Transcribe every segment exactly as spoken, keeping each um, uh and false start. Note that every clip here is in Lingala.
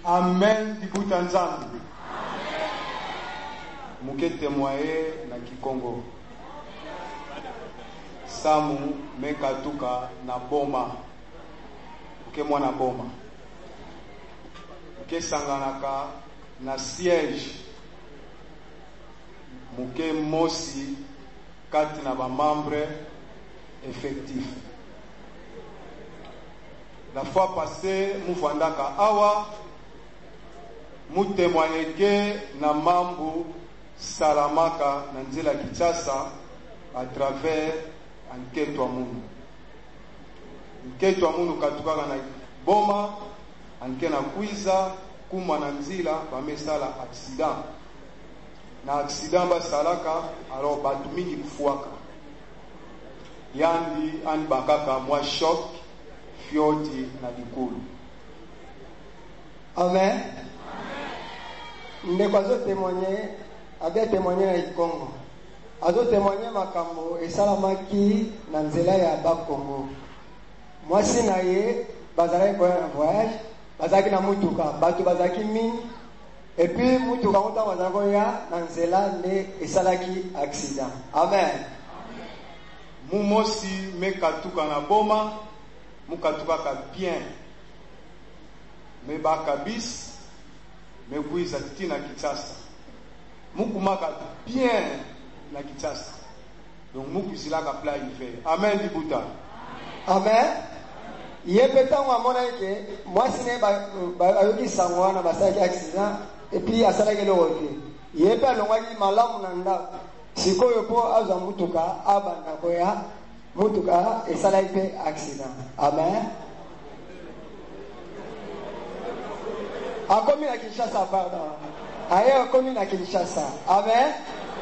Amen dibuta nzambe. Muke témoigner na Kikongo. Samu mekatuka na boma. Muke mwana boma. Muke sanganaka na siège. Muke mosi kati na ba membre effectif. La fois passée, mufandaka awa mu témoigner que na mambu salamaka na nzela Kinshasa à travers enquête wa munu. Enquête wa munu katukaka na boma anke na kuiza kuma na nzila bamesala accident. Na accident ba salaka alors batu mingi kufuaka. Yandi an bakaka mwa shock fioti na dikulu. Amen. Ndeko azo témoigner, abia témoigner na Congo. Azo témoigner makambo esalamaki na nzela ya Bakongo. Mwasi na ye bazalaki koya na voyage, bazalaki na mutuka, batu bazalaki mingi. Et puis mutuka ngota bazalaki koya na nzela nde esalaki accident. Amen. Mumosi mekatuka na boma, mukatuka ka bien. Mebaka bis mekuiza tina Kinshasa. Mukumaka bien na Kinshasa. Donc mukusilaka pla hiver. Amen dibuta. Amen. Yepeta wa mona ke mwasi ne ba ayoki sangwa na basaki accident et puis asalaki le wote. Yepa longwaki malamu na nda. Sikoyo po aza mutuka abanda koya mutuka esalaki accident. Amen. Akomi na Kinshasa pardon. Aye akomi na Kinshasa. Amen.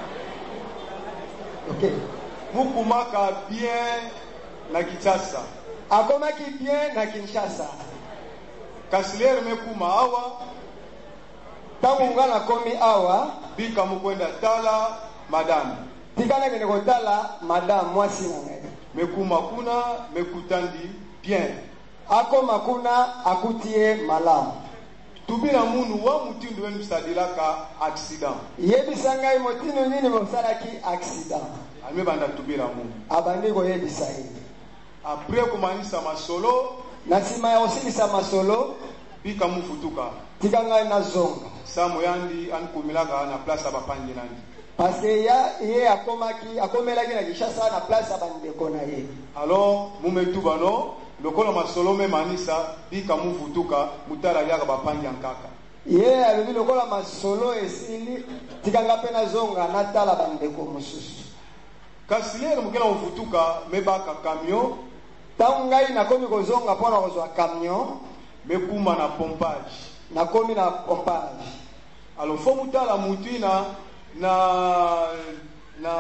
OK. Mukumaka bien na Kinshasa. Akomaki bien na Kinshasa. Kasiliere mekuma awa. Tangu ngana komi awa. Bika mukwenda tala madame. Tikana kene kotala madame mwasi na ngai. Mekuma kuna mekutandi bien. Akoma kuna akutie malamu. Tubina munu wa mutindu wenu sadilaka accident. Yebisa ngai motinu nini mosalaki accident. Alme banda tubira munu. Abandi ko yebisa ye. Après kumanisa masolo, na sima ya osilisa masolo, bika mufutuka. Tika ngai na zonga. Samu yandi ankumilaka na place abapangi nandi. Parce que ya ye akomaki akomelaki na Kinshasa na place abandeko na ye. Alors mumetuba no lokola masolo me manisa bika mufutuka mutala yaka bapangi ankaka. Ye alobi lokola masolo esili tika ngape na zonga na tala bandeko mususu. Kasiliere mukena mufutuka mebaka camion. Tangu ngai nakomi kozonga pona kozwa camion mekuma na pompage. Nakomi na pompage. Alors fo mutala mutina na na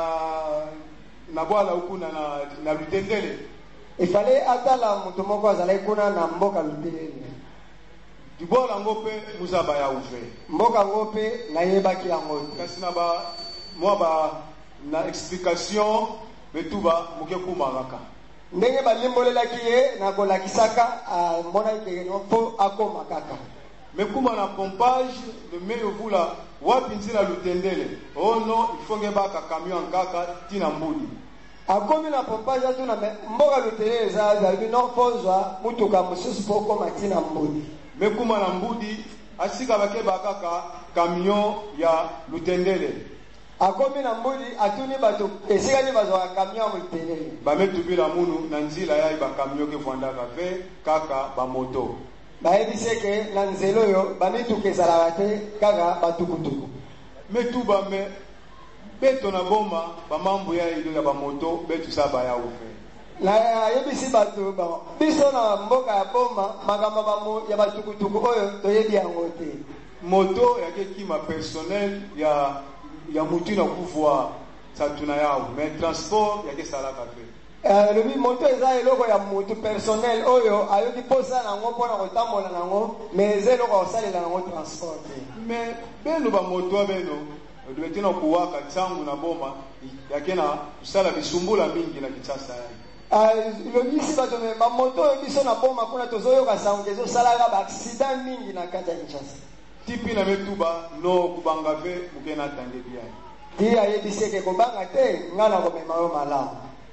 na bwala ukuna na na Lutendele. Il fallait atala mutu moko azalaki kuna na mboka Lutendele. Dibwala ngope muzaba ya uve. Mboka ngope na yebaki yango. Kasi na ba mwa ba na explication betuba muke kumaraka. Ndenge balimbolelaki ye na kolakisaka mbona ke no po akoma kaka. Mekuma na pompage le meyo vula wapi nzila Lutendele. Oh non, il faut ngebaka camion kaka tina mbudi. Akomi na pompage atu na mboka Lutendele za za bino pozwa mutuka mususu poko matina mbudi. Mekuma na mbudi asika bakeba kaka camion ya Lutendele. Akomi na mbudi atuni bato esika ni bazwa camion Lutendele. Ba metubila munu na nzila ya ba camion ke vwandaka ve kaka ba moto. Baebiseke na nzelo yo bamituke salawate kaka batukutuku. Metuba me beto na boma ba mambo ya ilo ya ba moto betu saba ya ufe. Na yebisi batu ba biso na mboka ya boma magamba bamu ya batukutuku oyo toyebi yango te. Moto ya kekima personnel ya ya mutu na kuvwa satuna yao mais transport ya ke salaka fe. Euh, le moto eza eloko ya mutu personnel oyo ayoki posa nango pona kotambola nango mais eza eloko kosalela nango transport. Mais beno ba moto beno doit na kuwaka tsangu na boma yakena kusala bisumbula mingi na Kinshasa. Le ici bato me ma moto biso na boma kuna tozoyo ka sangezo salaga ba accident mingi na kata Kinshasa. Tipi na metuba no kubanga ve mukena tange bia. Dia yebise ke kobanga te ngana ko me mayo malamu.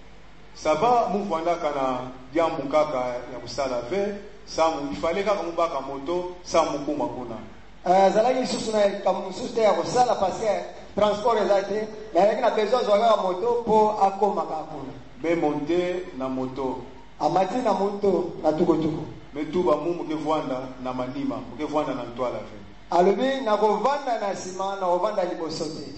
Saba muvanda kana dia mukaka ya kusala ve samu ifale kaka mubaka moto samu kuma kuna. Euh zalaki susu na kamu susu ya kusala parce que transport ezate mais na besoin zwa moto po akoma ka kuna. Me monte na moto amati na moto na tukutuku metuba mumu ke vwanda na manima ke vwanda na ntwala fe alobi na kovanda na sima na kovanda liboso te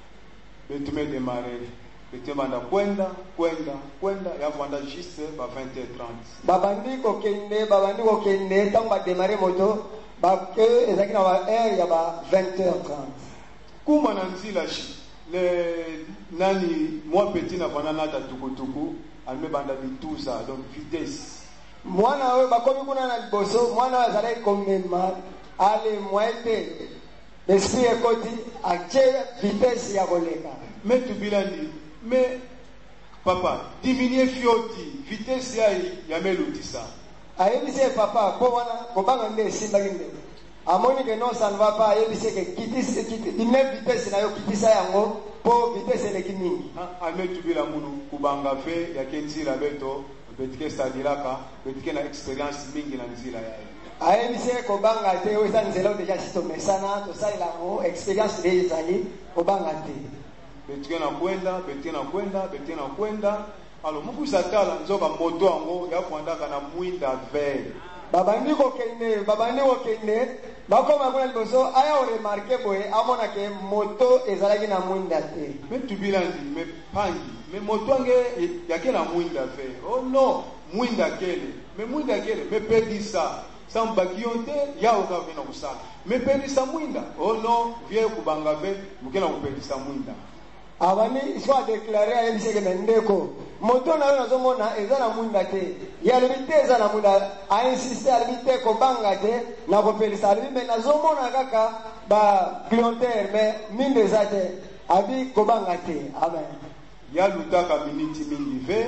betume démarrer betemanda kwenda kwenda kwenda ya vwanda juste ba vingt heures trente babandi kokende babandi kokende tango ba démarrer moto ba ke ezaki na ba heure ya ba vingt heures trente kuma na nzila shi le nani moi petit na vana nata tukutuku alme banda bituza donc vitesse mwana we bakomi kuna na liboso mwana wa zalai komema ale moite esprit ekoti ache vitesse ya koleka mais tu bilandi mais papa diminuer fioti vitesse ya ya melutisa ayebise papa po wana kobanga nde simba kinde amoni que non ça ne va pas yebise que kitisi kiti ime vitesse na yo kitisa yango po vitesse le kiningi ame tubila munu kubanga fe ya kenzira beto betike sadilaka betike na experience mingi na nzila yae ayebise ko banga te o sa nzela deja sito mesana to sa ila mo experience de izali ko banga te betike na kwenda betike na kwenda betike na kwenda alo muku satala nzoka moto yango ya kwandaka na mwinda ve babandi ko kende babandi ko kende bakoma kuna liboso aya o remarquer boye amona ke moto ezalaki na mwinda te me tubilandi me pangi me moto ange yake na mwinda fe oh no mwinda kele me mwinda kele me pedisa samba kionte ya ukavena kusaka me pedisa mwinda oh no vie kubanga ve mukena kupedisa mwinda abani soit déclarer ayebise ke mendeko moto na yo nazomona eza na mwinda te ya lebite eza na mwinda a insister alibite ko banga te na kopelisa alibi me nazomona kaka ba clientèle mais minde eza te abi ko banga te amen ya lutaka miniti mingi ve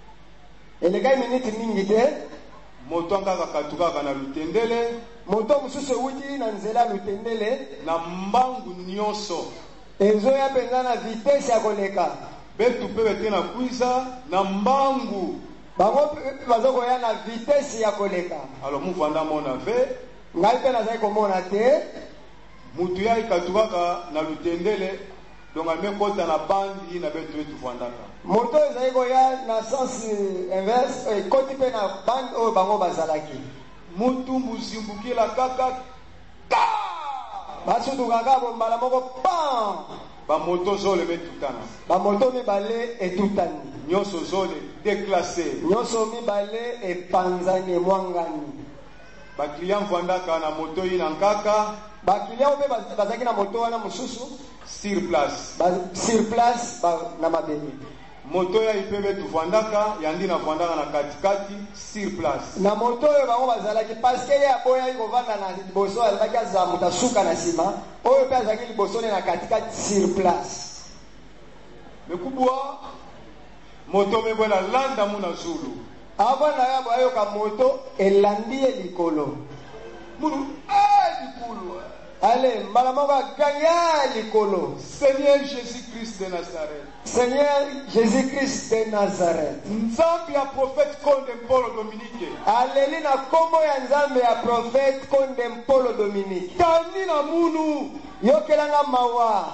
elekai miniti mingi te moto angaka katukaka na lutendele moto mususu ewuti na nzela lutendele na mbangu nyonso ezoya penza na vitesse ya koleka betu pe bete na kwiza na mbangu bango bazokoya na vitesse ya koleka alors muvanda mona ve ngai mpe nazali komona te mutu ya ikatukaka na lutendele donc amekota na bandi na betu betu vandaka moto ezali koya na sens inverse ekoti mpe na bandi oyo bango bazalaki mutu muzimbukila kaka ta basudukaka bombala moko pan bamoto zole betutana bamoto mibale etutani nyonso zole déclassé nyonso mibale epanzani emwangani baklient vandaka na moto yi na nkaka baklient mpe bazalaki na moto wana mosusu sur place sur place na mabele moto ya ipebe tuvandaka yandi na vandaka na katikati sur place na moto oyo bango bazalaki parce que ya boya ikovanda na liboso azalaki azala moto asuka na nsima oyo mpe azalaki liboso ne na katikati sur place mekubwa moto mebwela landa mu na zulu avanda yabo ayoka moto elandi ye likolo munu a likolo allez mbala moko aganya likolo Seigneur Jésus-Christ de Nazareth Seigneur Jésus-Christ de Nazareth nzambe ya prophète Konde Mpolo Dominique aleli na kombo ya nzambe ya prophète Konde Mpolo Dominique tani na munu yokelanga mawa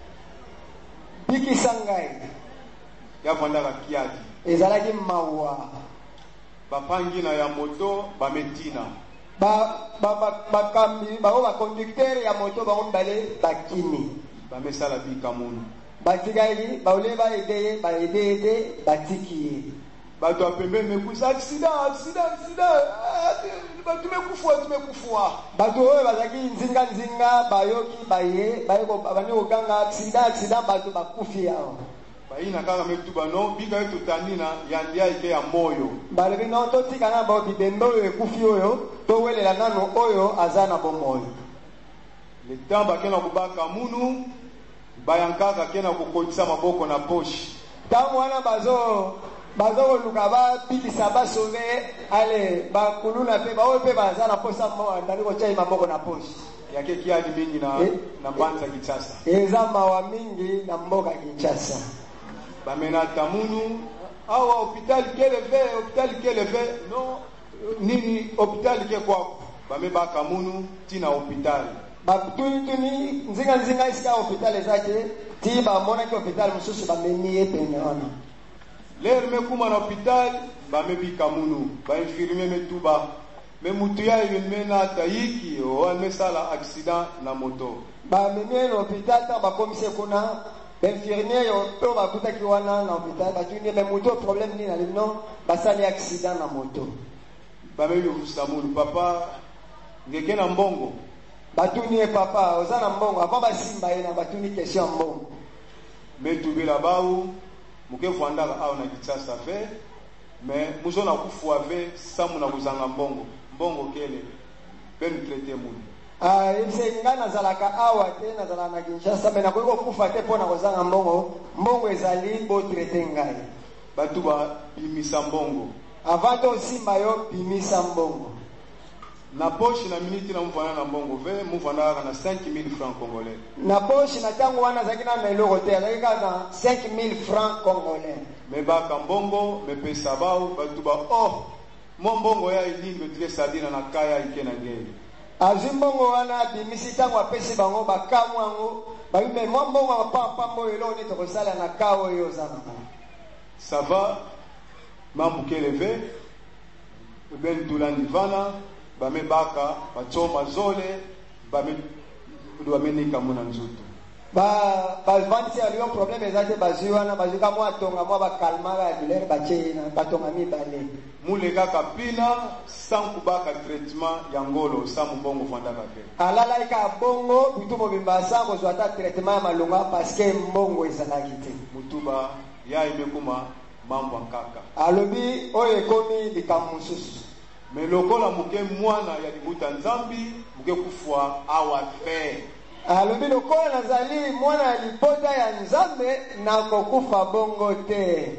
bikisa ngai ya vandaka kiadi ezalaki mawa bapangi na ya moto bametina ba ba ba bakambi ba ba conducteur ya moto ba mbale bakini bamesala bikamunu batikaki baule ba ede ba ede batiki bato apembe mekusa accident accident accident bato mekufwa tumekufwa bato oyo bazaki nzinga nzinga bayoki baye bayeko bani oganga accident accident bato bakufi yao baina kaka metu bano bika yetu tanina yandia ike ya moyo balebi no totika na ba bidembe oyo ekufi oyo towelela nano oyo azana bomoyo le temps bakena kubaka munu bayankaka kena kukotisa maboko na poche tamu wana bazo bazo luka ba bikisa ba sauver ale ba kuluna pe ba ope ba zala posa mo ndani ko chai maboko na poshi yake kiadi mingi na e, na Mbanza Kinshasa ezama wa mingi na mboka Kinshasa bamena tamunu awa hopital keleve hopital keleve no nini hopital ke kwa bame ba kamunu tina hopital batuni tuni nzinga nzinga iska hopital zake ti ba mona ke hopital mususu ba meni epene ona ler me kuma na hopital bame bi kamunu ba infirmier metuba me mutu ya yemena tayiki o amesala accident na moto ba meni no hopital ta ba komise kuna infirmier yo to ba kutaki wana na hopital ba tuni me moto problème ni na lino ba sali accident na moto ba me yo samulu papa ngeke na mbongo batuni e papa ozana mbongo avant ba simba ina batuni question mbongo metubila bawu muke fwandaka au na Kinshasa fe mais muso na kufua ve samu na kuzanga mbongo mbongo kele ben traité munu ah ise ngana zalaka awa te na zala na Kinshasa mais na ko kufa te pona kuzanga mbongo mbongo ezali bo traité ngai batuba bimisa mbongo avant to simba yo bimisa mbongo na poche na minute na mvana na mbongo ve mvana na cinq mille francs congolais na poche na tango wana zakina na eloko te zakika na cinq mille francs congolais me ba kambongo me pesa bao batuba oh mo mbongo ya ilimbe tike sadina na kaya ikena ngeli azimbongo wana bimisi tango apesi bango bakamwa ngo ba me mo mbongo pa pa mo elo ni to sala na kawo yo zana ça va mambu keleve ben tulani vana bame baka bachoma zole bame duamenika muna nzutu ba ba vanti aliyo problème ezate baziwana bazika mwa tonga mwa bakalma ba douleur bachena batonga mibale mule kaka pina sans kubaka traitement ya ngolo sa mbongo fandaka fe alala ika bongo bitumo bimbasa ko zwata traitement ya malunga parce que mbongo ezalaki te mutuba ya imekuma mambo nkaka alobi oyo ekomi likamususu me lokola muke mwana ya libuta nzambi muke kufwa awa fe alobi lokola nazali mwana ya libota ya nzambe na kokufa bongo te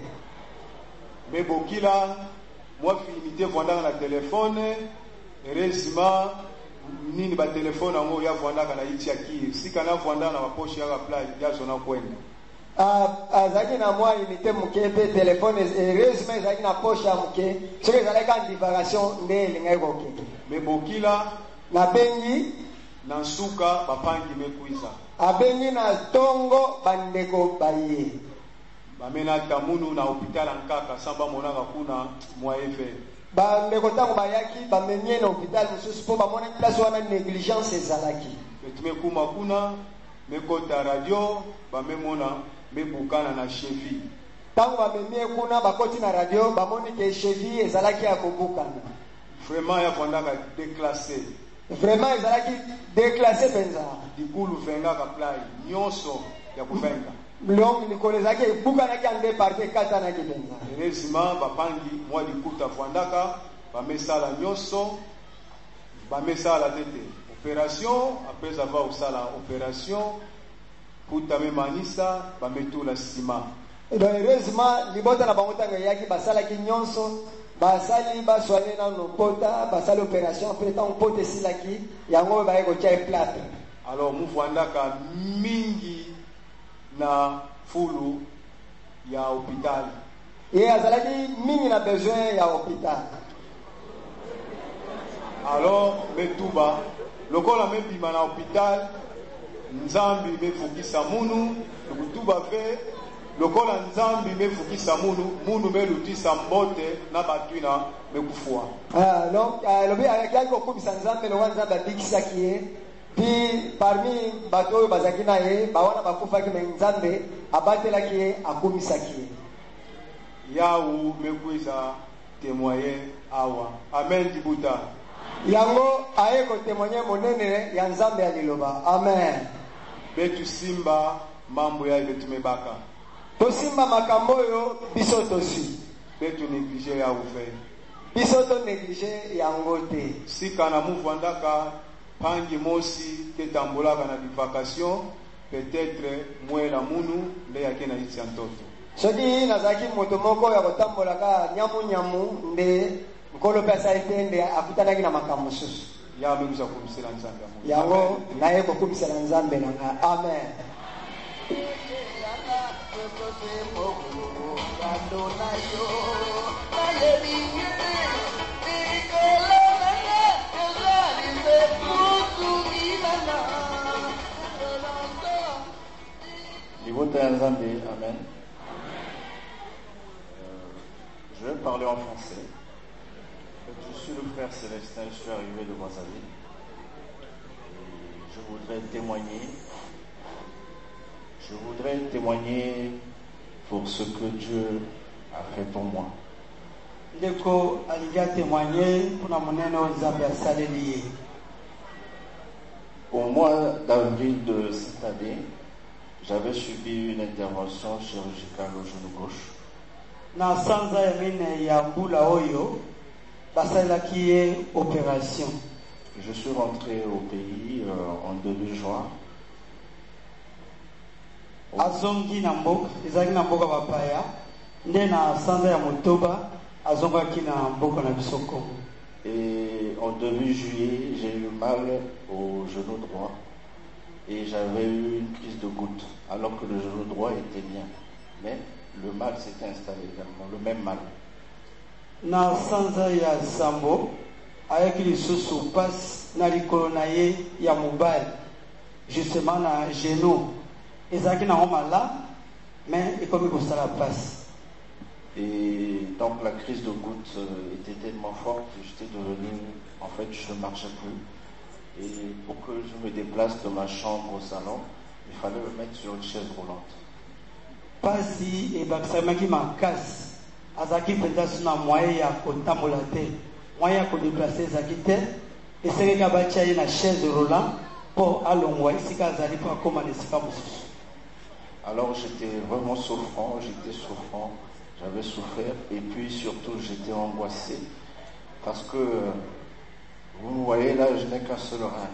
me bokila mwa finité vondaka na telefone heureusement nini ba telefone ngo ya vondaka na ichi aki sika na vondaka na maposhi ya apply ya zona kwenda ah azaki na mwa unité muke pe telefone heureusement azaki na poche muke soki ezalaki ka divagation nde elingai kokende me bokila na bengi na nsuka bapangi mekuiza abengi na tongo bandeko baye bamena tamunu na hôpital nkaka samba monaka kuna mwaeve bandeko tango bayaki bamenye na hôpital mosusu po bamona place wana négligence ezalaki tumekuma kuna mekota radio bamemona mebukana na cheville tango bamemie kuna bakoti na radio bamoni ke cheville ezalaki ya kobukana vraiment ya kwandaka déclassé vraiment ezalaki déclassé penza dikulu vengaka play nyonso ya kuvenga long likolo ezalaki ebukanaki ande parte katanaki penza heureusement bapangi mwa likuta fwandaka bamesala nyonso bamesala tete opération après avoir usala opération kutame manisa bametula sima donc heureusement libota na bango tanga yaki basalaki nyonso basali baswale na lopota basali opération après tant pote silaki yango baye ko chai plate alors mufwandaka mingi na fulu ya hôpital et azalaki mingi na besoin ya hôpital alors metuba lokola mebima na hôpital nzambi mefukisa munu lukutuba ve lokola nzambi mefukisa munu munu melutisa mbote na batwina mekufua ah donc lobi ayaki kokubisa nzambe lokola nzambe abikisaki ye puis parmi bato oyo bazalaki na ye bawana bakufaki me nzambe abatelaki ye akumisaki ye yawu mekuiza témoigner awa amen dibuta yango aye kotémoigner monene ya nzambe ya liloba amen betu simba mambo ya betumebaka tosimba makambo oyo biso tosi betu néglige ya ufe biso to néglige yango te sika na muvandaka pangi mosi ketambolaka na bivakation peut-être mwela munu nde yake na iti ya ntoto soki nazalaki moto moko ya kotambolaka nyamu nyamu nde nkolo mpe asalite nde akutanaki na makambo mosusu yami kuzakumisela nzambe yango naye kokumisela nzambe na nga amen. Amen. Euh, je vais parler en français. Je suis le frère Célestin, je suis arrivé de Brazzaville. Et je voudrais témoigner. Je voudrais témoigner pour ce que Dieu a fait pour moi. Ndeko aliga témoigner pour la moneno Nzambe asaleli. Au mois d'avril de cette année, j'avais subi une intervention chirurgicale au genou gauche. Na sanza ya mine ya mbula oyo basalaki ye opération. Je suis rentré au pays euh, en début juin. Azongi na mboka, ezaki na mboka bapaya, nde na sanza ya motoba azongaki na mboka na biso Congo. Et en début juillet, j'ai eu mal au genou droit et j'avais eu une crise de goutte alors que le genou droit était bien. Mais le mal s'était installé également, le même mal. Na sanza ya sambo ayaki lisusu passe na likolo na ye ya mobile justement na genou ezalaki na mala mais ekomi kosala passe. Et donc la crise de goutte était tellement forte que j'étais devenu, en fait je ne marchais plus. Et pour que je me déplace de ma chambre au salon, il fallait me mettre sur une chaise roulante. Pasi e bakisamaki makasi azaki penza suna moyen ya kotambola te, moyen ya kodeplace ezaki te, esengeka batia ye na chaise roulant mpo alongwa esika azali mpo akoma na esika mosusu. Alors j'étais vraiment souffrant, j'étais souffrant, j'avais souffert et puis surtout j'étais angoissé parce que vous me voyez là, je n'ai qu'un seul rein.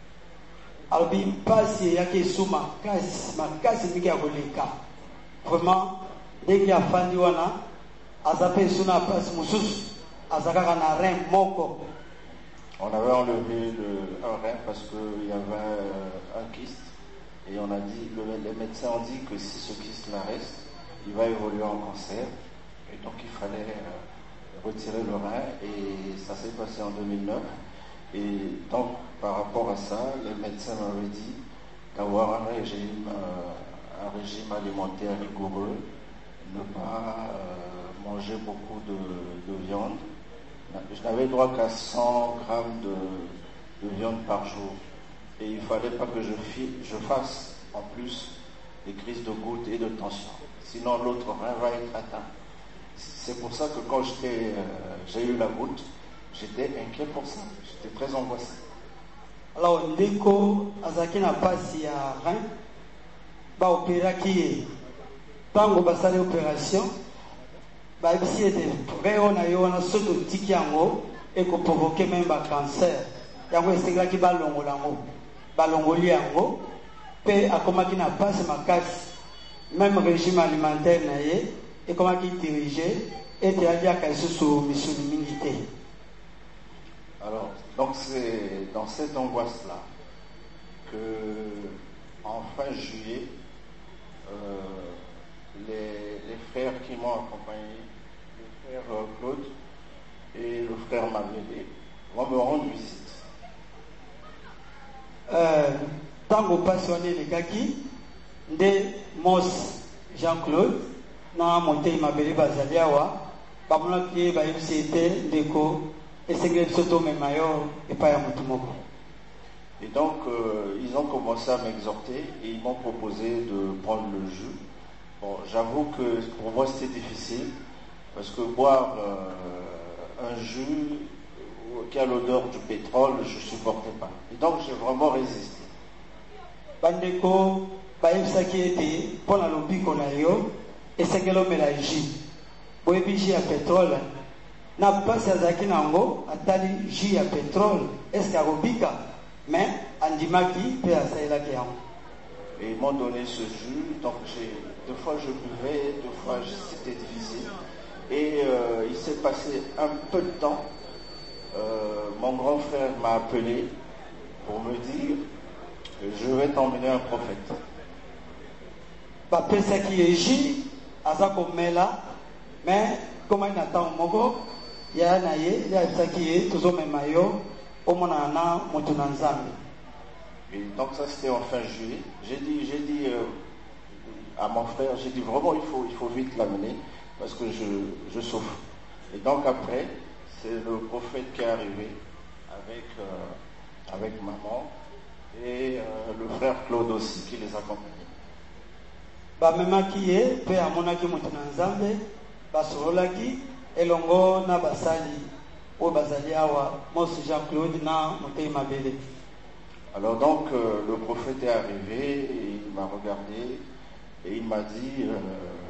Albi pasi yake su makasi makasi mingi ya koleka vraiment ndenge afandi wana azape suna pasi mosusu azakaka na rein moko. On avait enlevé le, un rein parce qu'il y avait euh, un kyste et on a dit, le, les médecins ont dit que si ce kyste là reste, il va évoluer en cancer et donc il fallait euh, retirer le rein et ça s'est passé en deux mille neuf. Et donc par rapport à ça, les médecins m'avaient dit d'avoir un régime, euh, un régime alimentaire rigoureux, ne pas euh, manger beaucoup de, de viande. Je n'avais droit qu'à cent grammes de, de viande par jour. Et il ne fallait pas que je, fi, je fasse en plus des crises de goutte et de tension. Sinon l'autre rein va être atteint. C'est pour ça que quand j'étais, euh, j'ai eu la goutte, j'étais inquiet pour ça. J'étais très angoissé. Alors, ndeko azaki na pasi ya rein, ba opéraki ye. Tango basali opération, ba ebisi ete rein na yo na soto tiki yango eko provoquer même ba cancer. Yango esekelaki balongola yango. Balongoli yango pe akomaki na pasi makasi. Même régime alimentaire na ye ekomaki dirigé ete aliaka lisusu misuni mingi te. Alors, donc c'est dans cette angoisse-là que, en fin juillet, euh, les, les frères qui m'ont accompagné, le frère Claude et le frère Mamédé, vont me rendre visite. Tango pasi wana elekaki nde Mos Jean-Claude na Motei Mabele bazali awa bamonaki ye bayebisi ete ndeko esengeli biso tomema yo epai ya motu moko. Et donc euh, ils ont commencé à m'exhorter et ils m'ont proposé de prendre le jus. Bon, j'avoue que pour moi c'était difficile parce que boire euh, un jus qui a l'odeur du pétrole, je ne supportais pas. Et donc j'ai vraiment résisté. Bandeko bayebisaki ete mpo na lobiko na yo esengeli omela jus. Boyebi jus ya pétrole na pasi azalaki nango atali jus ya pétrole eske akobika mais andimaki mpe asalelaki yango. Et ils m'ont donné ce jus. Donc j'ai, deux fois je buvais, deux fois c'était difficile. Et euh, il s'est passé un peu de temps. Euh, mon grand frère m'a appelé pour me dire je vais t'emmener un prophète. bapesaki ye jus aza komela mais comme il ntango moko ya na ye yabisaki ye tozomema yo omonana na moto na nzambe. Et donc ça c'était en fin juillet. J'ai dit, j'ai dit euh, à mon frère, j'ai dit vraiment il faut, il faut vite l'amener parce que je, je souffre. Et donc après, c'est le prophète qui est arrivé avec, euh, avec maman et euh, le frère Claude aussi qui les accompagnait. Bamemaki ye pe amonaki moto na nzambe basololaki elongo na basali o bazali awa mosi Jean-Claude na Motei Mabele. Alors donc euh, le prophète est arrivé et il m'a regardé et il m'a dit euh,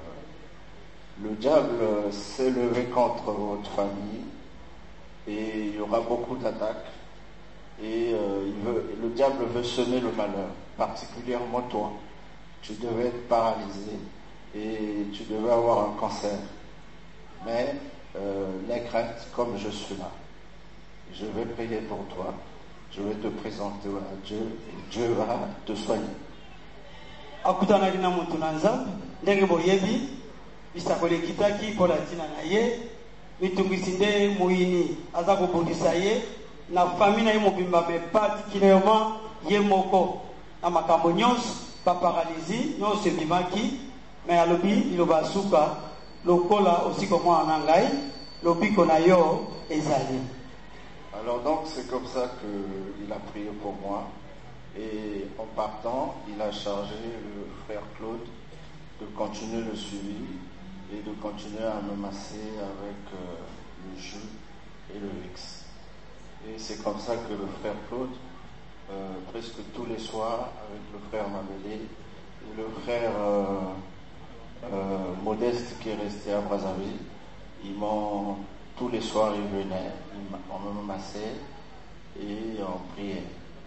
le diable s'est levé contre votre famille et il y aura beaucoup d'attaques et euh, il veut, le diable veut semer le malheur, particulièrement toi. Tu devais être paralysé et tu devais avoir un cancer. Mais euh, n'aie crainte, comme je suis là. Je vais prier pour toi. Je vais te présenter à Dieu et Dieu va te soigner. Akutanaki na mutu na nzambe ndenge boyebi bisakole kitaki mpo na ntina na ye mitungisi nde moyini aza kobundisa ye na fami na ye mobimba me particulièrement ye moko na makambo nyonso baparalysie nyonso ebimaki me alobi liloba suka lokola osiko mwana na ngai lobiko na yo ezali. Alors donc c'est comme ça qu'il a prié pour moi et en partant il a chargé le frère Claude de continuer le suivi et de continuer à me masser avec euh, le jus et le Vicks. Et c'est comme ça que le frère Claude euh, presque tous les soirs avec le frère Mabele et le frère euh, euh, Modeste qui est resté à Brazzaville, ils m'ont tous les soirs ils venaient, on me massait et on priait.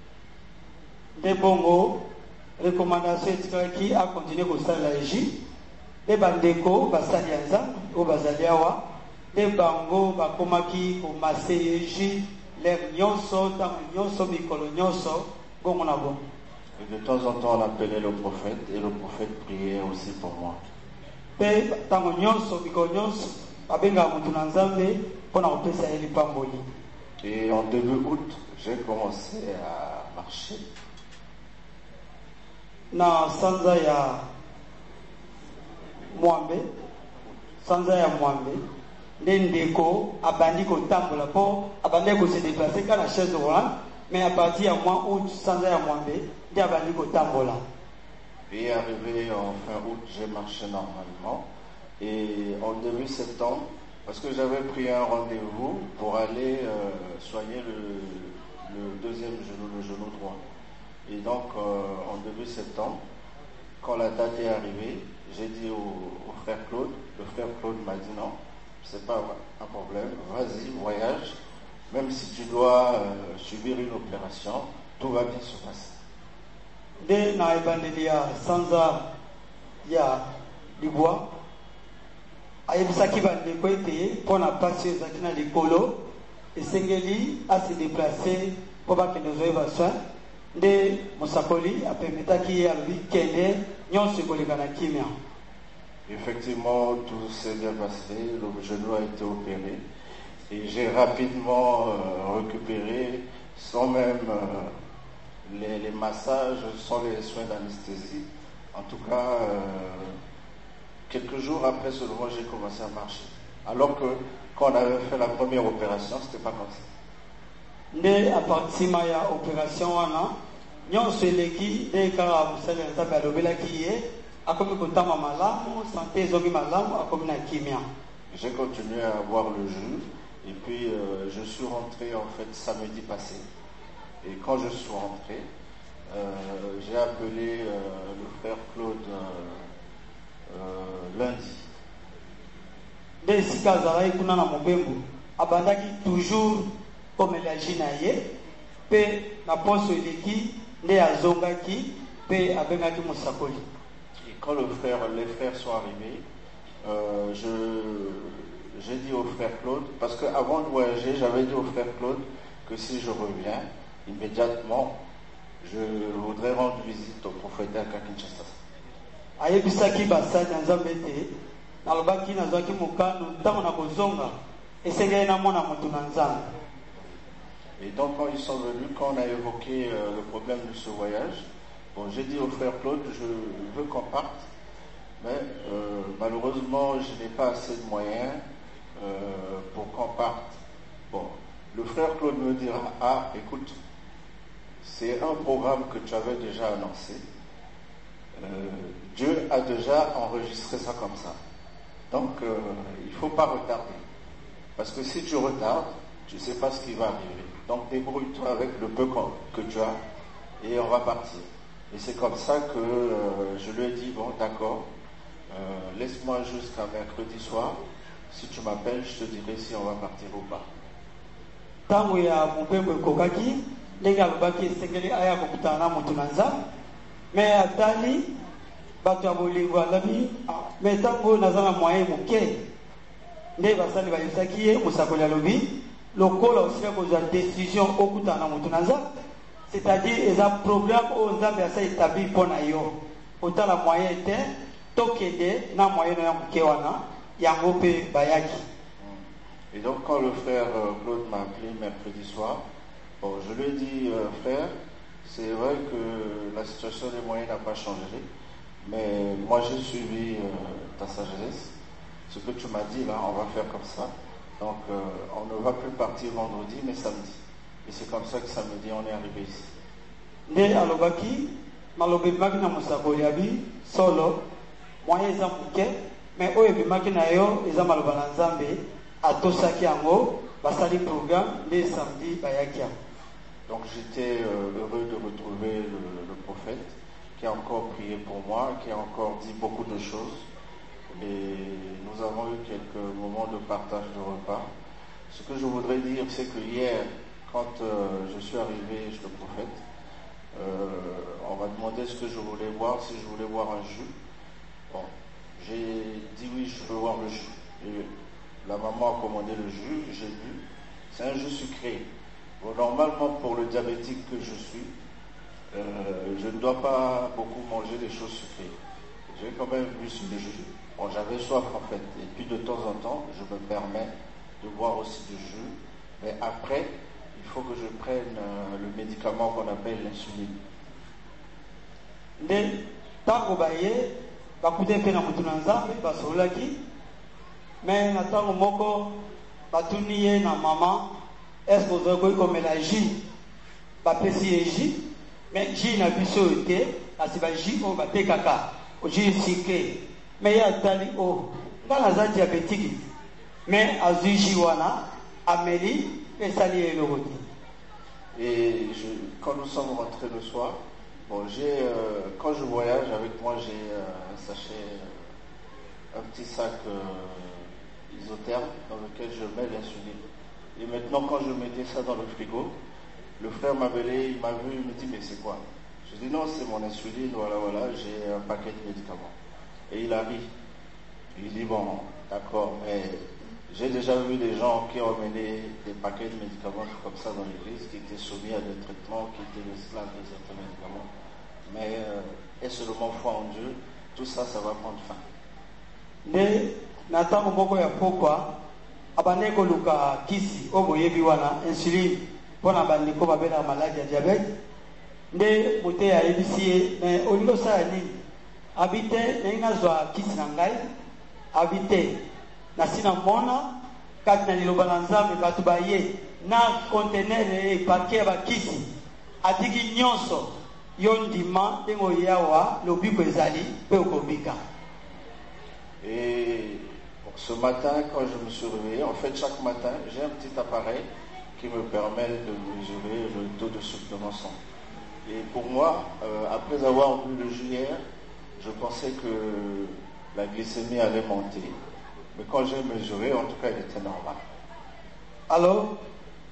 De bongo, recommandation qui a continué au stade de la J. De bandeko, basali nzambe, au bazali awa. De bango, bakomaki, au massé J, l'air nyonso, tam nyonso, mikolo nyonso, gongo na bon. Et de temps en temps on appelait le prophète et le prophète priait aussi pour moi. Pe tam nyonso, mikolo nyonso. Et en début août, j'ai commencé à marcher. Na sanza ya Mwambe, sanza ya Mwambe, ndeko abandi ko tambola po, abandi ko se déplacer quand la chaise roulante, mais à partir du mois août, sanza ya Mwambe, ndi abandi ko tambola. Et arrivé en fin août, j'ai marché normalement. Et en début septembre, parce que j'avais pris un rendez-vous pour aller euh, soigner le, le deuxième genou, le genou droit. Et donc euh, en début septembre, quand la date est arrivée, j'ai dit au, au frère Claude, le frère Claude m'a dit non, c'est pas un problème, vas-y, voyage, même si tu dois euh, subir une opération, tout va bien se passer. Dès na ebandelia sanza ya liboa ayebisaki bandeko ete mpo na pasi ezalaki na likolo esengeli ase déplace mpo bakende ozoyeba soin nde mosakoli apermetaki ye alobi kende nyonso ekoleka na kimia. Effectivement, tout s'est bien passé, le genou a été opéré et j'ai rapidement euh, récupéré sans même euh, les, les massages, sans les soins d'anesthésie. En tout cas, euh, quelques jours après seulement, j'ai commencé à marcher. Alors que quand on avait fait la première opération, c'était pas comme ça. Nde apartima ya opération wana nyonso eleki nde kaka mosali ya nzambe alobelaki ye akomi kotama malamu santé ezongi malamu akomi na kimia. J'ai continué à avoir le jus et puis euh, je suis rentré en fait samedi passé. Et quand je suis rentré, euh, j'ai appelé euh, le frère Claude euh, euh, lundi. Nde sika azalaki kuna na mobembo abandaki toujours comme la jina ye pe na poso eleki nde azongaki pe abengaki musakoli. Et quand le frère, les frères sont arrivés, euh, je, j'ai dit au frère Claude, parce qu'avant de voyager, j'avais dit au frère Claude que si je reviens, immédiatement, je voudrais rendre visite au prophète à Kinshasa. Ayebisaki basali nzambe te nalobaki nazwaki mokano ntango na kozonga esengeli namona moto na nzambe. Et donc quand ils sont venus, quand on a évoqué euh, le problème de ce voyage, bon, j'ai dit au frère Claude, je veux qu'on parte, mais euh, malheureusement je n'ai pas assez de moyens euh, pour qu'on parte. Bon, le frère Claude me dira, ah écoute, c'est un programme que tu avais déjà annoncé. Euh, Dieu a déjà enregistré ça comme ça. Donc euh, il ne faut pas retarder. Parce que si tu retardes, tu ne sais pas ce qui va arriver. Donc débrouille-toi avec le peu que tu as et on va partir. Et c'est comme ça que euh, je lui ai dit, bon d'accord, euh, laisse-moi jusqu'à mercredi soir. Si tu m'appelles, je te dirai si on va partir ou pas. Tango ya mupembe kokaki lenga lobaki esengeli aya kokutana moto na nzambe mais atali bato ya bolingo alabi mais tango naza na moyen moke nde basali bayebisaki ye mosakoli alobi lokola osili kozwa décision okutana na moto na nzambe c'est-à-dire eza programme oyo nzambe asa établi mpo na yo otala moyen te tokende na moyen na ya moke wana yango mpe bayaki. Et donc quand le frère Claude m'a appelé mercredi soir, bon, je lui ai dit, euh, frère, c'est vrai que la situation des moyens n'a pas changé, mais moi j'ai suivi euh, ta sagesse. Ce que tu m'as dit là, on va faire comme ça. Donc euh, on ne va plus partir vendredi, mais samedi. Et c'est comme ça que samedi on est arrivé ici. Nde alobaki, malobi maki na musakoli abi solo, moyen eza muke, mais oyo bimaki na yo eza maloba na nzambe. Atosaki yango basali programme les samedi bayaki. Donc j'étais euh, heureux de retrouver le, le prophète qui a encore prié pour moi, qui a encore dit beaucoup de choses. Et nous avons eu quelques moments de partage de repas. Ce que je voudrais dire, c'est que hier, quand euh, je suis arrivé chez le prophète, euh, on m'a demandé ce que je voulais boire, si je voulais boire un jus. Bon, j'ai dit oui, je veux boire le jus. Et la maman a commandé le jus, j'ai bu. C'est un jus sucré. Bon, normalement, pour le diabétique que je suis, euh, je ne dois pas beaucoup manger des choses sucrées. J'ai quand même bu ce jus. Bon, j'avais soif en fait. Et puis de temps en temps, je me permets de boire aussi du jus. Mais après, il faut que je prenne euh, le médicament qu'on appelle l'insuline. Nde tango baye bakute pe na mutu na nzambe basolaki mais na tango moko batuni ye na mama est-ce que ozoki koyi komela jus bapesi ye jus mais jus na biso oyo te kasi bajus oyo batekaka jus sucré mais ye atali o nga naza diabétique mais azwi jus wana ameli mpe esali ye eloko te. Et je, quand nous sommes rentrés le soir, bon, j'ai, euh, quand je voyage avec moi, j'ai euh, un sachet, euh, un petit sac euh, isotherme dans lequel je mets l'insuline. Et maintenant, quand je mettais ça dans le frigo, le frère m'a appelé, il m'a vu, il me dit, mais c'est quoi? Je dis, non, c'est mon insuline, voilà, voilà, j'ai un paquet de médicaments. Et il a ri. Il dit, bon, d'accord, mais j'ai déjà vu des gens qui ont mené des paquets de médicaments comme ça dans l'église, qui étaient soumis à des traitements, qui étaient esclaves de certains médicaments. Mais euh, est-ce le mon foi en Dieu? Tout ça, ça va prendre fin. Nde natango moko ya pokwa abande koluka kisi oboyebi wana insuline mpona bandeko babela maladi ya diabete nde mote ayebisi ye mais olingi osala nini abi te ndenge nazwa kisi na ngai abi te nasi na mona kati na liloba na nzambe bato baye na contenere epake ya bakisi atiki nyonso yo ndima ndenge oyawa lobiko ezali mpe okobika. Et donc, ce matin, quand je me suis réveillé, en fait, chaque matin, j'ai un petit appareil qui me permet de mesurer le taux de sucre de mon sang. Et pour moi, euh, après avoir bu le jus hier, je pensais que la glycémie allait monter. Mais quand j'ai mesuré, en tout cas, il était normal. Alors,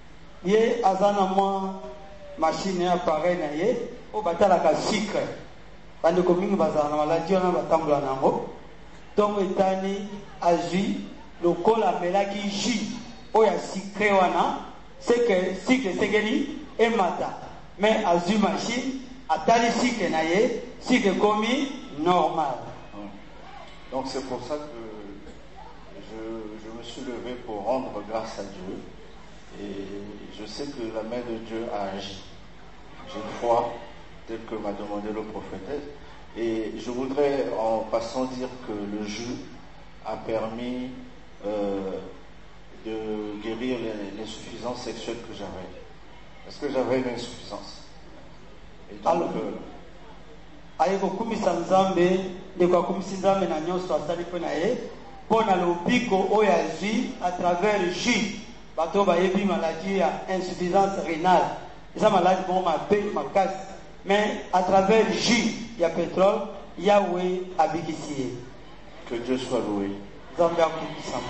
ye azana moi machine appareil na ye o batalaka sucre bandeko mingi bazala na maladi wana batambola nango ntongo etani azwi lokola amelaki jus oyo asikre wana seke sikre esengeli emata mais azwi machine atali sikre na ye sikre ekomi normal. Donc c'est pour ça que je, je me suis levé pour rendre grâce à Dieu et je sais que la main de Dieu a agi. J'ai une foi tel que m'a demandé le prophétesse. Et je voudrais en passant dire que le jus a permis euh, de guérir l'insuffisance sexuelle que j'avais. Parce que j'avais une insuffisance. Et donc, alors aye kokumisa nzambe ndeko akumisi nzambe na nyonso asali mpo na ye mpo na lobiko oyo azwi à travers jus bato bayebi maladi ya insuffisance rénale eza maladi moko mabe makasi mais à travers jus ya pétrole Yahweh abikisi ye. Que Dieu soit loué. Nzambe akumisama.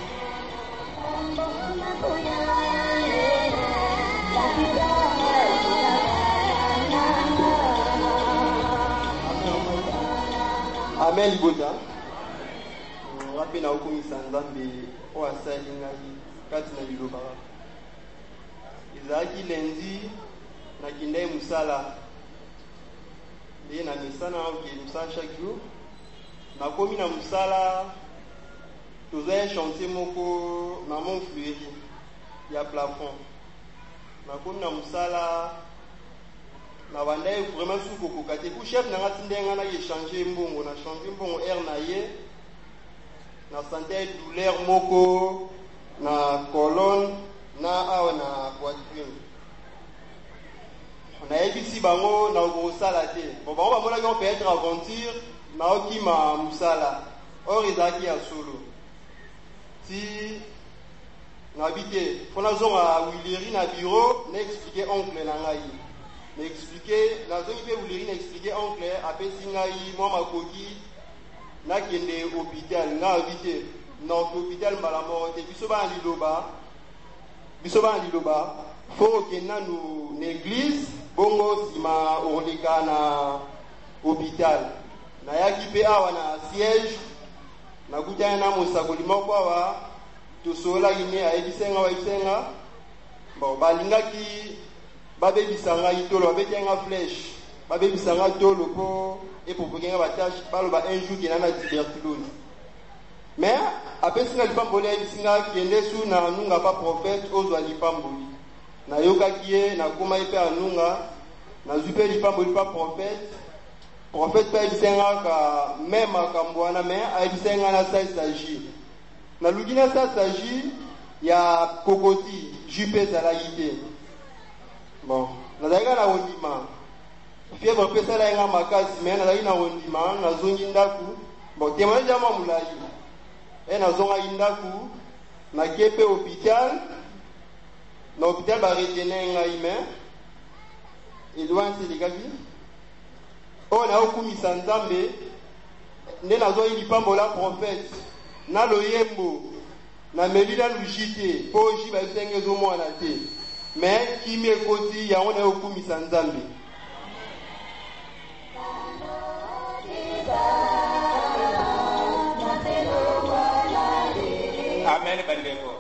Amen Libota. Rapi na okumisa nzambe o asali ngai kati na liloba. Ezalaki lendi na kindai musala. Et na misala qui musala chaque jour. Na komi na musala tozaya chantier moko na mon fleury ya plafond. Na komi na musala na bandai vraiment sous koko kate ku chef na ngati ndenga na échanger mbongo na changer mbongo air na ye na santé douleur moko na colonne na awa na poitrine na ebisi bango na okosala te bon bango bamonaki on peut être aventure na okima musala or ezalaki ya solo si na bite mpona zonga wileri na bureau na expliquer oncle na ngai na expliquer na zongi pe wileri na expliquer oncle apesi ngai mwa makoki nakende hôpital nga bite na hôpital mbala moko te biso bana liloba biso bana liloba fo okenda nu na église bongo sima oleka na hôpital nayaki mpe awa na siège nakutani na mosakoli moko awa tosolaki ne ayebisenga bayebisenga bon balingaki babebisa ngai tolo babeti nga flèche babebisa nga tolo mpo eprovokenga batashe baloba un jour kena na tuberculose mais apesi nga lipamboli ayebisi nga kende su na nunga pa prophète ozwa lipamboli nayokaki ye nakoma ye mpe anunga nazwi mpe lipamboli pa prophète prophète mpe ayebisa nga ka me makambo wana mais ayebisa nga na salisa jus naluki na salisa jus ya kokoti jus mpe ezalaki te bon nazalaki na ondima fièvre mpe esalaki nga makasi mais nazalaki na ondima nazongi ndaku bon témoignage ya mwa molai e nazongaki ndaku nakie mpe hôpital na hôpital baretene ngai mais elwani selikaki oyo nayokumisa nzambe nde nazwaki lipambola prophète na loyembo nameli na luji te mpo ji bayebisenge ezomwana te mais kimi ekoti yango nayokumisa nzambe. Amen bandeko.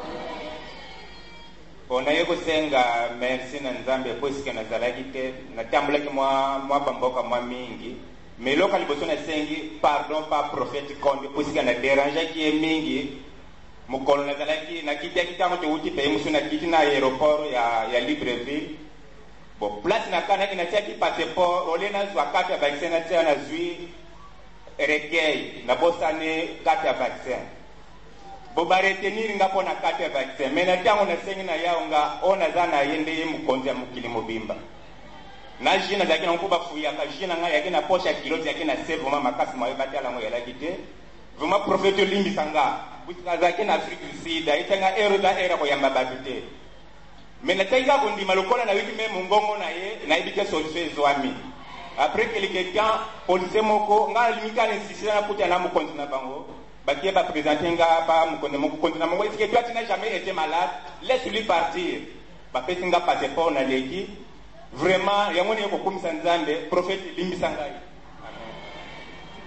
Ona yeko senga merci na nzambe puisque na zalaki te na tambulaki mwa mwa bamboka mwa mingi mais loka liboso na sengi pardon pas prophète konde puisque na dérange ki mingi mukolo na zalaki na kiti kitango to uti pe musu na kiti na aéroport ya ya Libreville bon place na kana ina chaki passeport olena zwa carte ya vaccin na tena zui recueil na bosane carte ya vaccin boba retenir nga pona carte ya vaccin mais na tango na sengi na yao nga ona zana yende mukonzi ya mukili mobimba na jina zaki na mkuba fuya ka jina nga yake na posha kiloti yake na save mama makasi mawe batala ngo yala kite vuma prophète limbi sanga butika zaki na Afrique du Sud itanga ero da era ko yamba batute mais na taiga bondi malokola na wiki même ngongo na ye na ibike solution ezwami après que quelqu'un police moko nga limika ne sisina na puta na mukonzi na bango bakie ba présenter nga pa mukonzi moko konzi na mongo est-ce que toi tu n'as jamais été malade laisse-lui partir ba pesi nga passeport na leki vraiment yango ne ko kumisa nzambe prophète limbi sangai amen.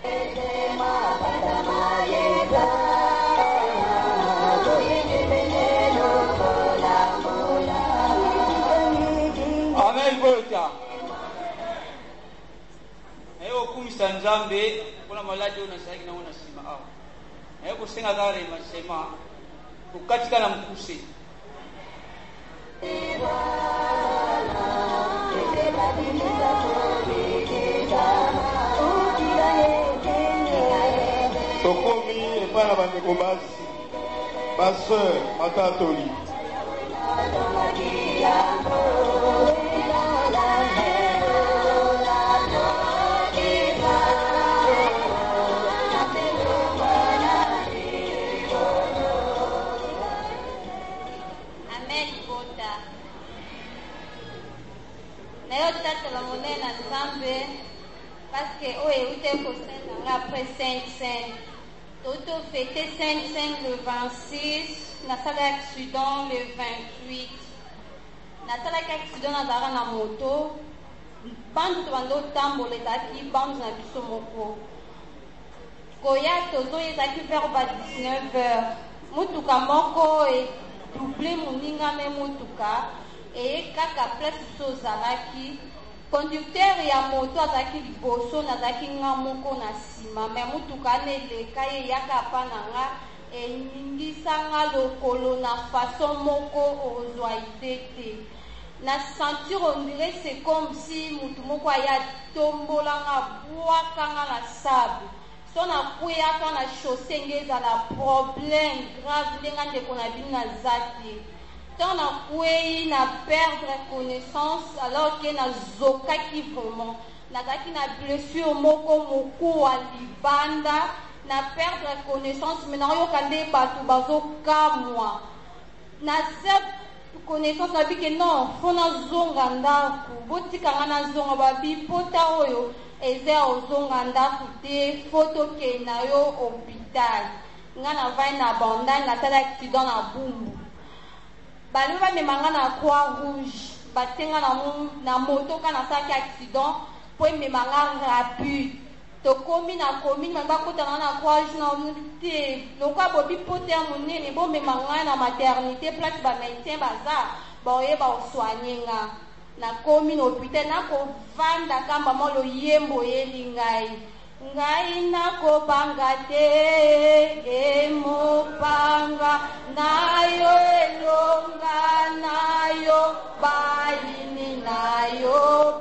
Amen Volta. Eyo kumisa Nzambe kuna maladi unasaki na unasema au. Eyo kusenga gari masema kukatika na mkuse. Tokomi epana bandeko basi baseur matatoli Amen Bota. Nayo tata la monena Nzambe parce que oye ute ko senda après cinq cinq. Toto fêté cinq cinq le vingt-six, nasala accident le vingt-huit. Nasala accident na dara na moto. Bandu bando tambola ezaki bandu na biso moko. Koya tozo ezaki vers ba dix-neuf heures. Mutuka moko e doublé moninga me mutuka e kaka place biso ozalaki. Conducteur ya moto azaki liboso nazaki nga moko na nsima me mutuka neleka ye yaka pa na nga eningisa nga lokolo na façon moko ozwa ide te na sentir on dirait c'est comme si mutu moko aya tombola nga bwaka nga na sable so na kweyaka na chaussée nge ezala problème grave ndenga ndeko na bino na za te tant na kwei na perdre connaissance alors que na zokaki vraiment nazaki na blessure moko moku wa libanda na perdre connaissance mais nayoka nde bato bazokamwa na se connaissance nabi ke non fo nazonga ndako botikanga nazonga babi pota oyo eza ozonga ndako te fo tokende na yo hôpital nga na vai na bandani natala accident na bumbu balo bamemanga na croix rouge batenga na, na moto kana asalaki accident po ememanga rapide tokomi na komini bango bakotana na croix rouge na te lokwa bobi poto ya monene bomemanga na maternité place bamédecin baza baoyeba osoigne nga nakomi na hôpital nakovanda kamba mo loyembo oyeli ngai ngai nakobanga te emopanga nayo elonga nayo balini nayo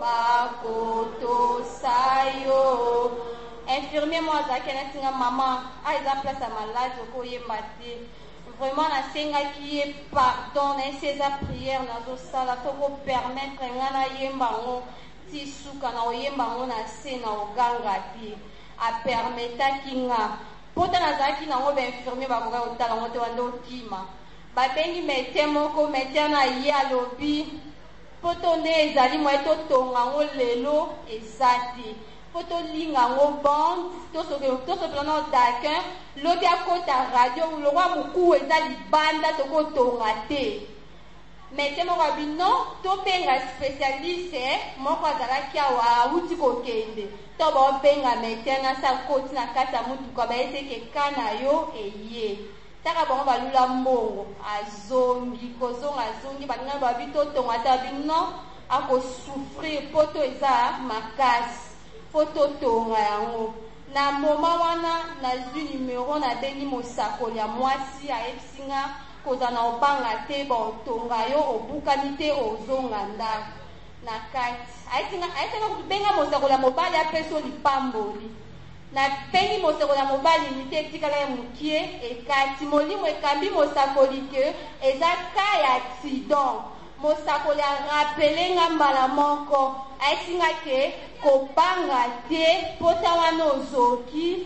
bakotosayo infirmier mo azalaki anatinga mama aiza place ya malade okoyemba te vraiment nasengaki ye pardon nayesi eza priere nazosala tokopermettre nga nayemba ngo ti suka na oyemba ngo na se na oganga te apermetaki nga pota nazalaki nango bainfirmier bakoka kotala ngo te wande okima babengi médecin moko médecin na ye alobi poto nde ezali moye totonga ngo lelo eza te po tolinga ngo bande tosopelana dakin lobi akota radio lokwa mokuwa eza libanda tokotonga te médecin moko abi non tobenga spécialiste moko azalaki awa awuti kokende to baobenga médecin nasa koti na kati ya mutuka bayeseke ka na yo eye taka bango balula mbongo azongi kozonga azongi baninga babi totonga te abi non akosouffrir po to eza makasi po totonga yango na moma wana nazwi numero nabengi mosakoli ya mwasi ayebisi nga koza na obanga te baotonga yo obukani te ozonga ndako na kati ayesinga kutubenga mosakoli ya mobali apeso lipamboli napengi mosakoli ya mobali nite etikala ya mokie ekati molimo ekambi mosakoli ke eza ka ya accident mosakoli arapele nga mbala moko ayesinga ke kobanga te pota wana ozoki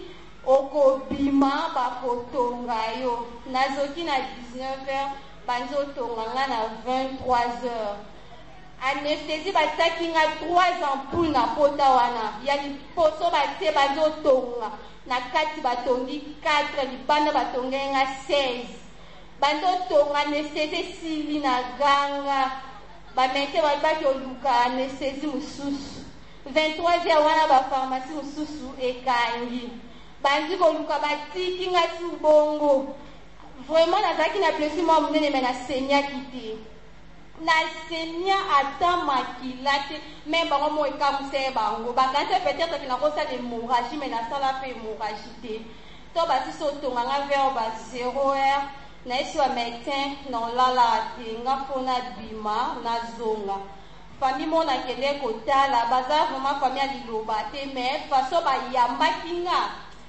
okobima bakotonga yo nazoki na dix-neuf heures banzotonga nga na vingt-trois heures anesthésie batiaki nga trois ampoules na pota wana ya liposo batie banzotonga na kati batongi quatre libanda batonga nga seize banzotonga anesthésie esili na ganga bamete babaki oluka anesthésie mosusu vingt-trois heures wana ba pharmacie mususu ekangi bandi koluka batiki ngati ubongo vraiment nazalaki na blessure mwa monene me nasenyaki te nasenya ata makila te me bango mo ekamuse bango bakante peut-être ke nakosala hémorragie me nasala mpe hémorragie te to basi so tonganga vers ba zéro heure naesi wa médecin nolala te nga mpo nabima nazonga famille mo nakende kotala baza vraiment famille ya liloba te me faso bayambaki nga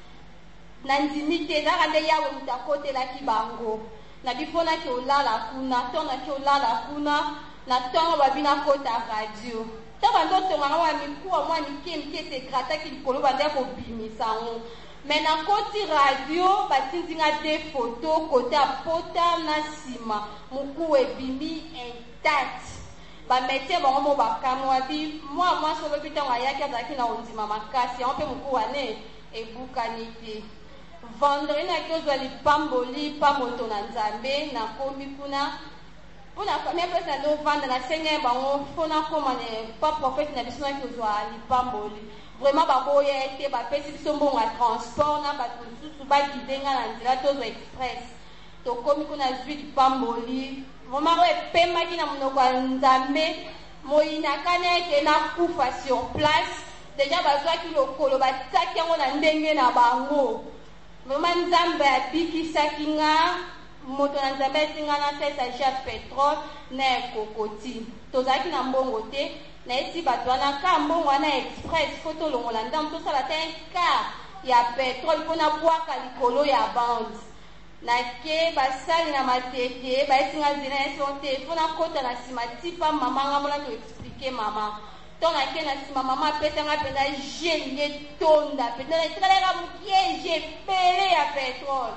na ndimi te ezaka nde yawe moto akotelaki bango na bifonaki olala kuna ntonaki olala kuna na ntongo babi nakota radio to bandotonganga mwa mikuwa mwa mike mike ete grataki likolo bande kobimisa ngo me nakoti radio batindinga de foto kote apota na nsima mokuwa ebimi intact bametie bango mo bakamwa bi mwa mwasi olobi ntango ayaki azalaki na ondima makasi yango mpe mokuwa ne ebukani te vendredi naki ozwa lipamboli pa moto na nzambe nakomi kuna mpona famille place na novanda nasenge bango mpo nakoma ne pa prophète na biso naki ozwa lipamboli vraiment baboya ete bapesi biso mbongo ya transport na bato mosusu bagide nga na nzela tozwa express tokomi kuna zwi lipamboli vraiment oyo epemaki na monoko ya nzambe moyinakani ete nakufa sur place deja bazwaki lokolo batiaki yango na ndenge na bango vraiment nzambe abikisaki nga moto na nzambe esinga na sesage ya petrole na ekokoti tozalaki na mbongo te naesi bato wana ka mbongo wana express fo tolongola ndambo tosala te quart ya petrole mpona bwaka likolo ya bande nake basali na matete baesinga nzela yeso te mpo nakota na nsima tipa mama nga mona toexplike mama to nake na nsima mama apesanga mpenza geli etonda mpenza etikalaka mokiege epele ya petrole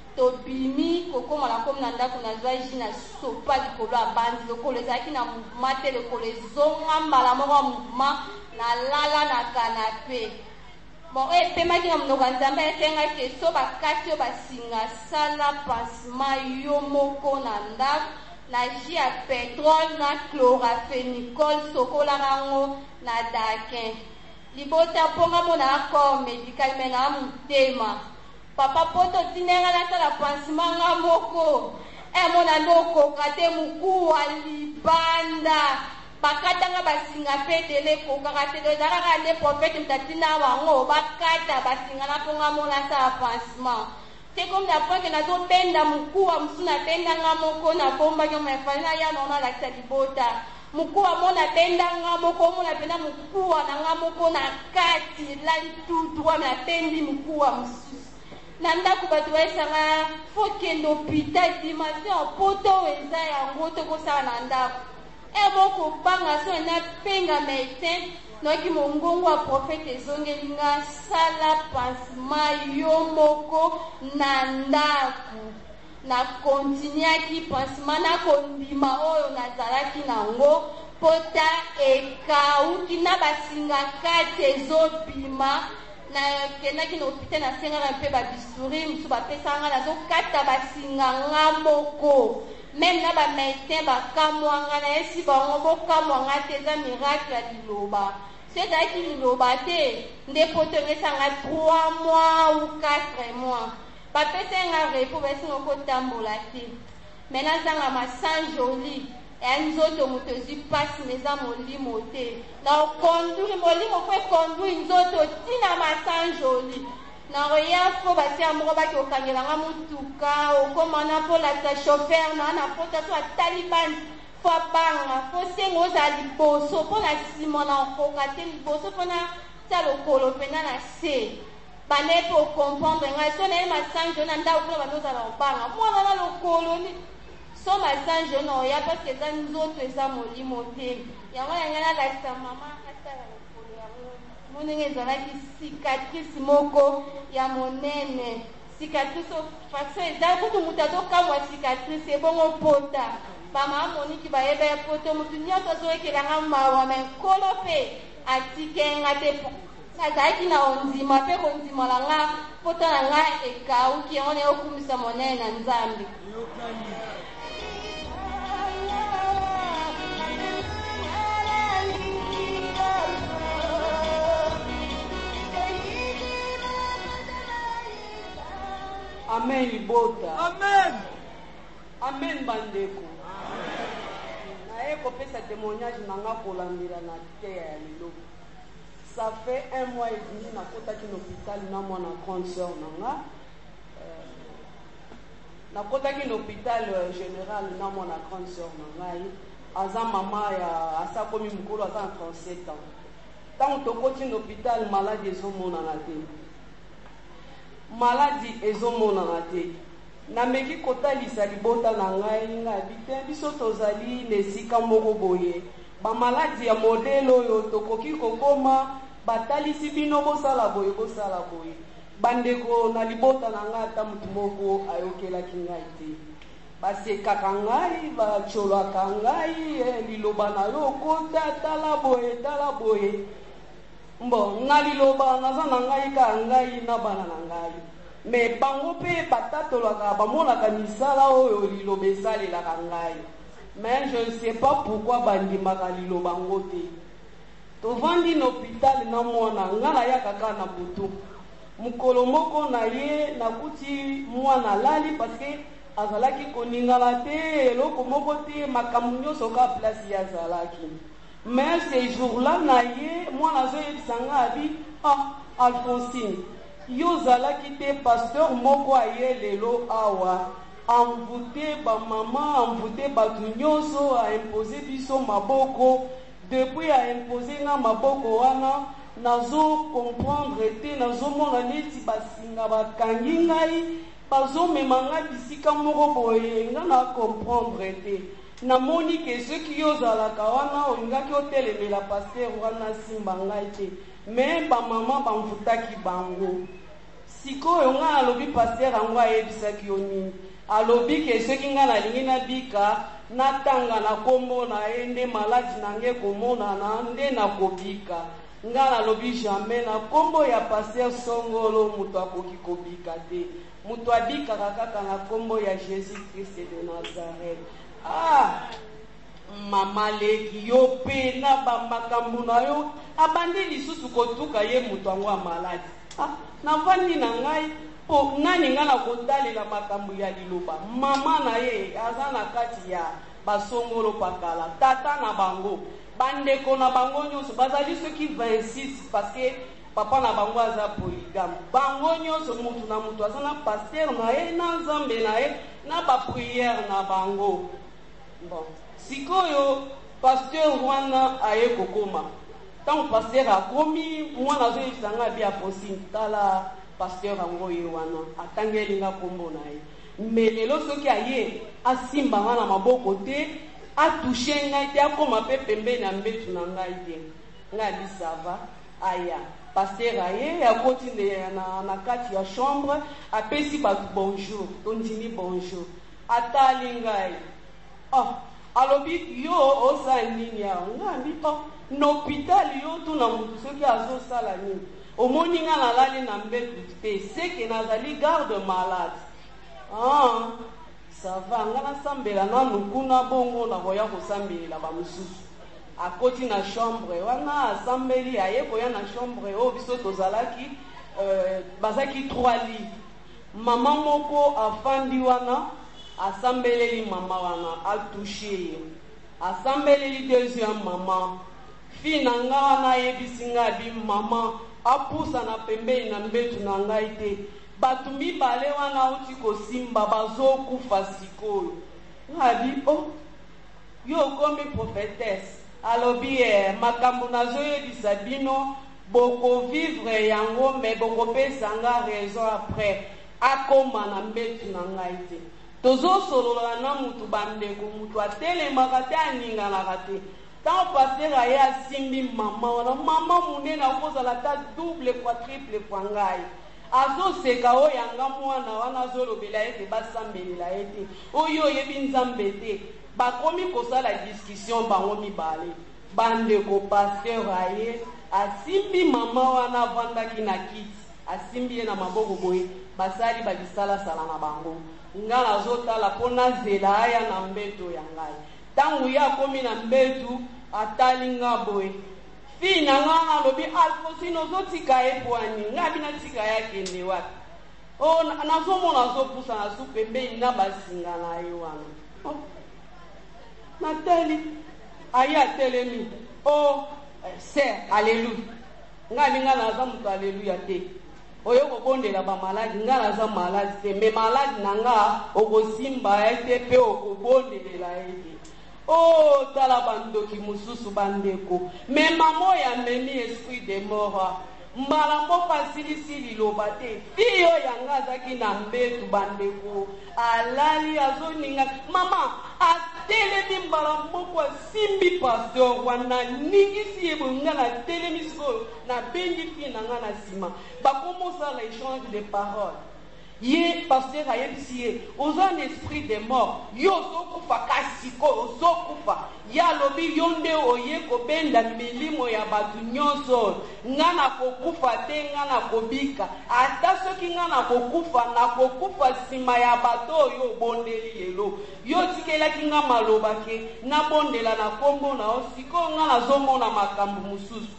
tobimi kokoma na komi na ndako nazwa ji na sopa likolo ya bandi lokolo ezalaki na mouvement te lokolo ezonga mbala moko ya mouvement nalala na kanape bon oyo epemaki na monoko ya nzambe esengaki so bakati oyo basinga sala pansement yo moko na ndako na ji ya petrole na chloraphénicol sokolaka yango na dakin libota mponga mona accord médical me na motema papa poto tinenga nasala pansement nga moko emona ndokoka te mokuwa libanda bakatanga basinga mpe tele kokaka te ezalaka nde prophète mtatina bango bakata basinga na mponga mona asala pansement te comme napoint ke nazobenda mokuwa mosusu nabendanga moko nabombaki mefali na ya nona alakisa libota mokuwa mo nabendanga moko omona mpena mokuwa nanga moko na kati lali tout droit nabendi mokuwa mosusu na ndako bato baesanga fokende hôpital dimension poto eza yango tokosala na ndako e moko banga so enapenga médecin noki mongongo ya prophète ezongeli nga sala pansement yo moko na ndako na kontinuaki pansement nakondima oyo nazalaki nango pota ekauki na basinga kati ezobima nakendaki na hôpital nasengaka mpe babisuri mosusu bapesanga nazokata basinga nga moko meme na bamédecin bakamwanga nayesi bango bokamwanga te eza miracle ya liloba so ezalaki liloba te nde poto esanga trois mois ou quatre mois bapesenga repo baesinga kotambola te me nazanga masan joli ya nzoto moto ezwi mpasi me eza molimo te na okonduri molimo mpo ekonduri nzoto ntina masan joli na oya fo basia moko baki okangelanga motuka okoma na mpo lakisa chauffeur na na pota so atali bandi fo abanga fo senga ozala liboso mpo na nsima na okoka te liboso mpona tia lokolo mpena na se bande mpe okomprendre ngai so naye masange na ndako mpona bande ozala obanga mwana na lokolo ni so masange na oya parceke eza nzoto eza molimo te yango yangai nalakisa mama asala lokolo yango monenge ezalaki cicatrice moko ya monene cicatrice façon eza kutu moto azokamwa cicatrice ebongo pota bamama moniki bayeba ya poto motu nyonso azoyekelanga mawa me nkolo mpe atikenga te nazalaki na ondima mpe kondima na nga pota na nga ekauki yango na yokumisa monene na nzambe Amen libota. Amen. Amen bandeko. Naye kopesa témoignage nanga kolandela na te ya lelo. Ça fait un mois et demi na kota ki l'hôpital na mwana grande sœur nanga. Na kota ki l'hôpital général na mwana grande sœur nanga. Aza mama ya asa komi mukolo aza trente-sept ans. Tant tokoti l'hôpital maladie ezomona na te. Maladie ezomona na te. Na meki kotalisa libota na ngai ngabi te biso tozali nesika moko boye. Ba maladie ya modelo oyo tokoki kokoma batalisi bino bosala boye bosala boye. Bandeko na libota na ngai ata mutu moko ayokelaki ngai te. Basekaka ngai bacholaka ngai liloba na yo kota tala boye tala boye. Bon, na liloba naza na ngai ka ngai na bana na ngai. Mais bango pe batatolaka bamonaka misala oyo liloba esalelaka ngai. Mais je ne sais pas pourquoi bandimaka liloba ngo te. Tovandi na hôpital na mwana nga na ya kaka na butu. Mukolo moko na ye nakuti mwana lali parce que azalaki koningala te eloko moko te makambo nyonso ka place ya azalaki. Mais ce jour-là na ye mwana azoyebisa nga abi ah Alphonsine yo zalaki te pasteur moko aye lelo awa envoûté ba mama envoûté batu nyonso a imposé biso maboko depuis a imposé na maboko wana nazo comprendre te nazo mona neti basinga bakangi ngai bazo memanga bisika moko boye nga na comprendre te namoni ke soki yo zalaka wana olingaki otelemela pasteur wana simba ngai te mais ba mama bamvutaki bango sikoyo nga alobi pasteur yango ayebisaki yo nini alobi ke soki nga nalingi nabika natanga na kombo na ye nde maladi nange komonana nde nakobika nga nalobi jamais na kombo ya pasteur songolo mutu akoki kobika te mutu abikaka kaka na kombo ya Jésus Christ de Nazareth. Ah mama leki yo pe na bamakambu na yo abandi lisusu kotuka ye mutu ango maladi. Ah navandi na ngai po nani nga na kotalela makambu ya liloba mama na ye aza na kati ya basongolo pakala tata na bango bandeko na bango nyonso bazali soki vingt-six parce que papa na bango aza polygame bango nyonso mutu na mutu aza na pasteur na ye na nzambe na ye na bapriere na bango. Bon sikoyo pasteur wana aye kokoma tant pasteur akomi mwana azoyebisa nga bi Alphonsine tala pasteur yango ye wana atangeli nga kombo na ye mais lelo soki aye asimba nga na maboko te atouche ngai te akoma pe pembeni na mbetu na ngai te ngai bisava aya pasteur aye akoti na, na kati ya chambre apesi batu bonjour tondimi bonjour atali ngai oh alobi yo osa nini ya ngambi oh n'hôpital yo tuna mutu soki azosala nini omoni nga nalali na mbetu te seke nazali garde malade. Ah ça va nga nasambela nanu kuna bongo na koya kosambelela bamosusu akoti na chambre wana asambeli aye koya na chambre oyo biso tozalaki euh, bazaki trois lits mama moko afandi wana asambeleli mama wana atouche ye asambeleli deuxième mama fi na nga wana ayebisi nga bi mama apusa na pembeni na mbetu na ngai te batu mibale wana uti kosimba bazokufa sikoyo ngabi oh yo komi prophétesse alobi eh, makambo nazoyebisa bino boko vivre yango me boko pesa nga raison après akoma na mbetu na ngai te tozosolola na mutu bandeko mutu atelemaka te aninganaka te tant pasteur aye asimbi mama wana mama munene akozala ta double quadruple fois ngai azoseka oyo yanga mwana wana azolobela ete basambelela ye te oyo oyebi nzambe te bakomi kosala discussion bango mibale bandeko pasteur aye asimbi mama wana avandaki na kiti asimbi ye na maboko boye basali balisalasala na bango nga nazotala mpo nazela aya na mbeto ya ngai ntango ye akomi na mbetu atali nga boye fina nga alobi Alphonsine ozotika ye pwani nga bina tika ye akende wapi Oh, nazomona azopusa na su pembeni na basinga na ye wana. Natali aye atelemi. Oh, ser, alléluia. Nga nga naza mutu alléluia te. Oyo kobondela ba maladi nga naza maladi te. Me maladi na nga okosimba ete pe okobondelela ete. Oh, tala bandoki mususu bandeko. Me mamo ya memi esprit de mort. Mbala moko asilisili loba te. Fiyo yanga azaki na mbetu bandeko. Alali azoninga. Mama, atelemi mbala moko asimbi pasteur wana ningisi yebo nga na telemi sikoyo na bengi fi na nga na sima. Bakomosala échange de paroles. Ye pasteur ayebisi ye oza un esprit de mort yo ozokufa kasi ko ozokufa ya lobi yo nde oye kobenda milimo ya bato nyonso nga na kokufa te nga na kobika ata soki nga na kokufa na kokufa nsima ya bato oyo obondeli lelo yo tikelaki nga maloba ke nabondela na kombo na yo sikoyo nga nazomona makambo mosusu